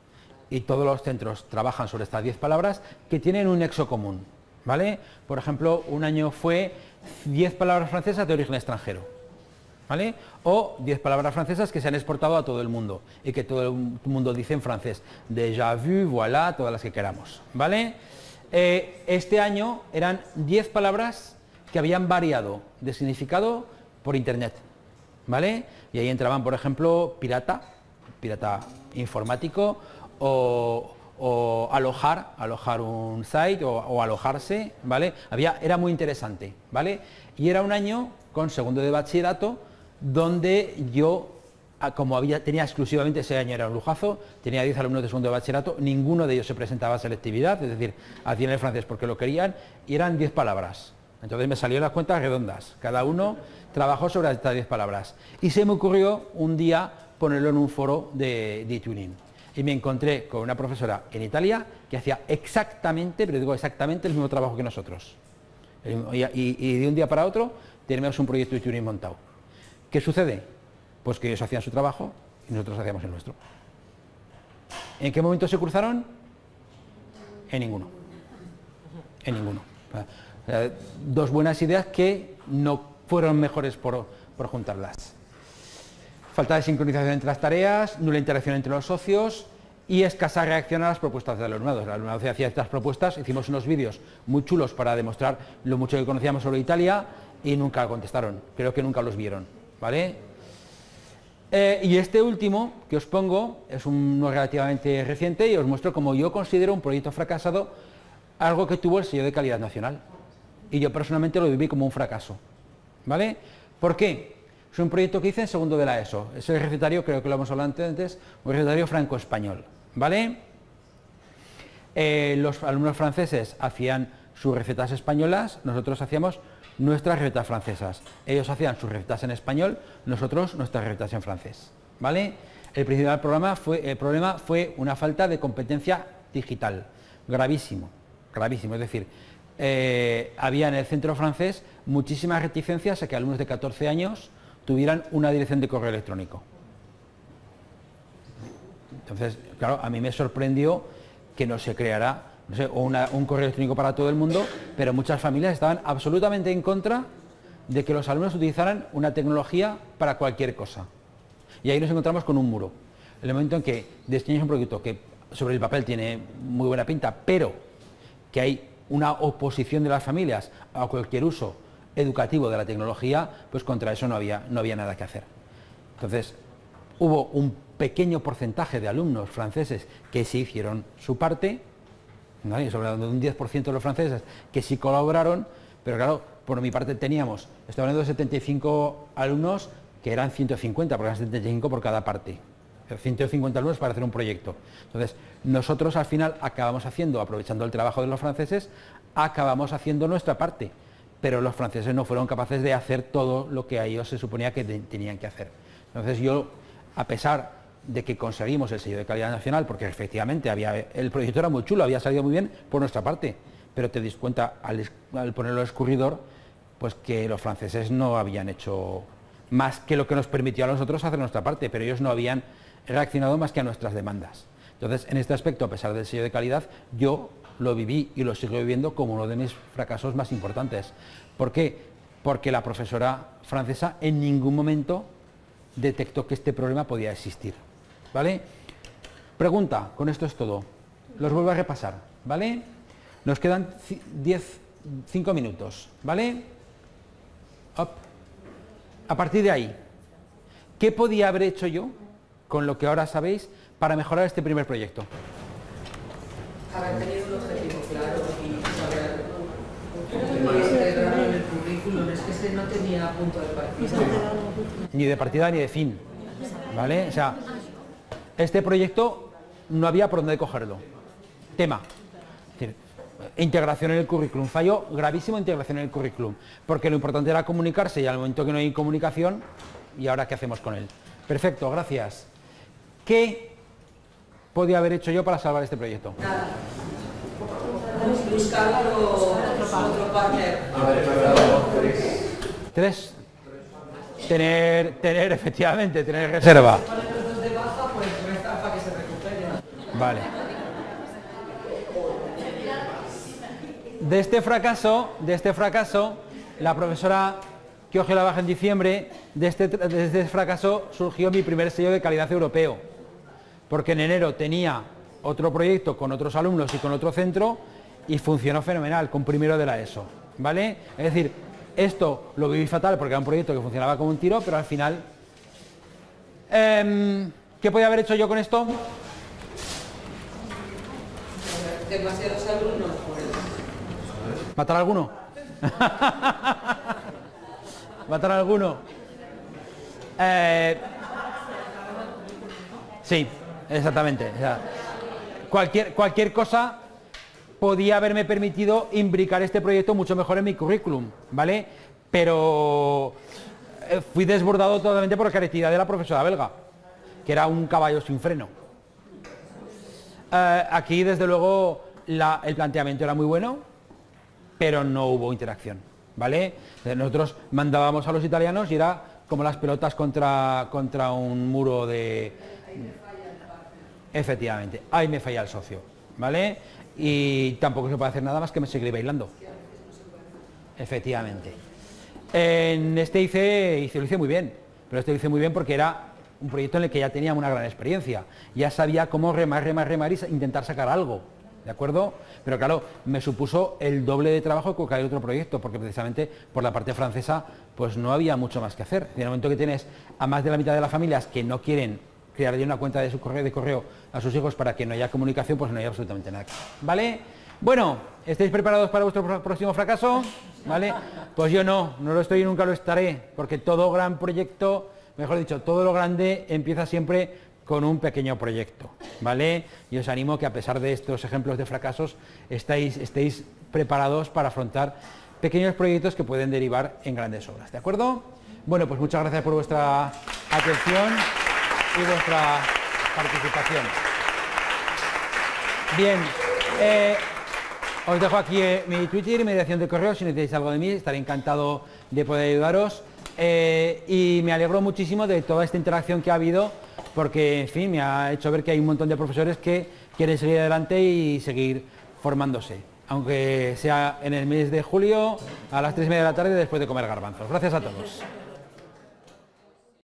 y todos los centros trabajan sobre estas diez palabras que tienen un nexo común, ¿vale? Por ejemplo, un año fue diez palabras francesas de origen extranjero. ¿vale? O diez palabras francesas que se han exportado a todo el mundo y que todo el mundo dice en francés. Déjà vu, voilà, todas las que queramos, ¿vale? Eh, este año eran diez palabras que habían variado de significado por internet, ¿vale? Y ahí entraban, por ejemplo, pirata, pirata informático, o, o alojar, alojar un site, o, o alojarse, ¿vale? Había, era muy interesante, ¿vale? Y era un año con segundo de bachillerato, donde yo, como había, tenía exclusivamente ese año, era un lujazo, tenía diez alumnos de segundo de bachillerato, ninguno de ellos se presentaba a selectividad, es decir, hacían el francés porque lo querían, y eran diez palabras. Entonces me salieron las cuentas redondas, cada uno trabajó sobre estas diez palabras. Y se me ocurrió un día ponerlo en un foro de, de tuning. Y me encontré con una profesora en Italia que hacía exactamente, pero digo exactamente, el mismo trabajo que nosotros. Y, y, y de un día para otro tenemos un proyecto de tuning montado. ¿Qué sucede? Pues que ellos hacían su trabajo y nosotros hacíamos el nuestro. ¿En qué momento se cruzaron? En ninguno. En ninguno. Eh, dos buenas ideas que no fueron mejores por, por juntarlas. Falta de sincronización entre las tareas, nula interacción entre los socios y escasa reacción a las propuestas del alumnado. El alumnado hacía estas propuestas, hicimos unos vídeos muy chulos para demostrar lo mucho que conocíamos sobre Italia y nunca contestaron, creo que nunca los vieron, ¿vale? Eh, y este último que os pongo es uno relativamente reciente y os muestro como yo considero un proyecto fracasado, algo que tuvo el sello de calidad nacional. Y yo personalmente lo viví como un fracaso, ¿vale? ¿Por qué? Es un proyecto que hice en segundo de la ESO, es el recetario, creo que lo hemos hablado antes, un recetario franco-español, ¿vale? Eh, los alumnos franceses hacían sus recetas españolas, nosotros hacíamos nuestras recetas francesas. Ellos hacían sus recetas en español, nosotros nuestras recetas en francés, ¿vale? El principal problema fue, el problema fue una falta de competencia digital, gravísimo, gravísimo, es decir, eh, había en el centro francés muchísimas reticencias a que alumnos de catorce años tuvieran una dirección de correo electrónico. Entonces, claro, a mí me sorprendió que no se creara, no sé, una, un correo electrónico para todo el mundo, pero muchas familias estaban absolutamente en contra de que los alumnos utilizaran una tecnología para cualquier cosa. Y ahí nos encontramos con un muro. En el momento en que diseñas un producto que sobre el papel tiene muy buena pinta, pero que hay una oposición de las familias a cualquier uso educativo de la tecnología, pues contra eso no había, no había nada que hacer. Entonces, hubo un pequeño porcentaje de alumnos franceses que sí hicieron su parte, ¿vale? Sobre un diez por ciento de los franceses que sí colaboraron, pero claro, por mi parte teníamos, estoy hablando de setenta y cinco alumnos que eran ciento cincuenta, porque eran setenta y cinco por cada parte, ciento cincuenta alumnos para hacer un proyecto. Entonces, nosotros al final acabamos haciendo, aprovechando el trabajo de los franceses, acabamos haciendo nuestra parte, pero los franceses no fueron capaces de hacer todo lo que a ellos se suponía que de, tenían que hacer. Entonces yo, a pesar de que conseguimos el sello de calidad nacional, porque efectivamente había, el proyecto era muy chulo, había salido muy bien por nuestra parte, pero te das cuenta al, al ponerlo al escurridor, pues que los franceses no habían hecho más que lo que nos permitió a nosotros hacer nuestra parte, pero ellos no habían reaccionado más que a nuestras demandas. Entonces, en este aspecto, a pesar del sello de calidad, yo lo viví y lo sigo viviendo como uno de mis fracasos más importantes. ¿Por qué? Porque la profesora francesa en ningún momento detectó que este problema podía existir, ¿vale? Pregunta, con esto es todo. Los vuelvo a repasar, ¿vale? Nos quedan diez, cinco minutos, ¿vale? Up. A partir de ahí, ¿qué podía haber hecho yo, con lo que ahora sabéis, para mejorar este primer proyecto? Haber tenido un objetivo claro y saber integrarlo en el currículum, es que ese no tenía punto de partida. Ni de partida ni de fin, ¿vale? O sea, este proyecto no había por dónde cogerlo. Tema, es decir, integración en el currículum, fallo gravísimo, integración en el currículum, porque lo importante era comunicarse y al momento que no hay comunicación, ¿y ahora qué hacemos con él? Perfecto, gracias. ¿Qué podía haber hecho yo para salvar este proyecto? Nada. Buscar otro, otro partner. Tres. Tener, tener, efectivamente, tener reserva. De baja, pues restar para que se recupere. Vale. De este fracaso, de este fracaso, la profesora que cogió la baja en diciembre de este, de este fracaso surgió mi primer sello de calidad europeo, porque en enero tenía otro proyecto con otros alumnos y con otro centro y funcionó fenomenal, con primero de la ESO, ¿vale? Es decir, esto lo viví fatal porque era un proyecto que funcionaba como un tiro, pero al final... Eh, ¿Qué podía haber hecho yo con esto? Demasiados alumnos, pues... ¿Matar a alguno? ¿Matar a alguno? Eh, sí, exactamente. O sea, cualquier, cualquier cosa podía haberme permitido imbricar este proyecto mucho mejor en mi currículum, ¿vale? Pero eh, fui desbordado totalmente por la creatividad de la profesora belga, que era un caballo sin freno. Eh, aquí, desde luego, la, el planteamiento era muy bueno, pero no hubo interacción, ¿vale? Nosotros mandábamos a los italianos y era como las pelotas contra, contra un muro de... Efectivamente, ahí me falla el socio, ¿vale? Y tampoco se puede hacer nada más que me seguir bailando. Efectivamente. En este hice, hice, lo hice muy bien, pero este lo hice muy bien porque era un proyecto en el que ya tenía una gran experiencia. Ya sabía cómo remar, remar, remar y intentar sacar algo, ¿de acuerdo? Pero claro, me supuso el doble de trabajo que cualquier otro proyecto, porque precisamente por la parte francesa pues no había mucho más que hacer. En el momento que tienes a más de la mitad de las familias que no quieren crear ya una cuenta de su correo de correo a sus hijos para que no haya comunicación, pues no hay absolutamente nada. ¿Vale? Bueno, ¿estáis preparados para vuestro próximo fracaso? ¿Vale? Pues yo no, no lo estoy y nunca lo estaré, porque todo gran proyecto, mejor dicho, todo lo grande empieza siempre con un pequeño proyecto, ¿vale? Y os animo que a pesar de estos ejemplos de fracasos, estáis, estéis preparados para afrontar pequeños proyectos que pueden derivar en grandes obras, ¿de acuerdo? Bueno, pues muchas gracias por vuestra atención y vuestra participación. Bien, eh, os dejo aquí eh, mi Twitter y mi dirección de correo, si necesitáis algo de mí, estaré encantado de poder ayudaros. Eh, y me alegro muchísimo de toda esta interacción que ha habido, porque, en fin, me ha hecho ver que hay un montón de profesores que quieren seguir adelante y seguir formándose, aunque sea en el mes de julio a las tres y media de la tarde después de comer garbanzos. Gracias a todos.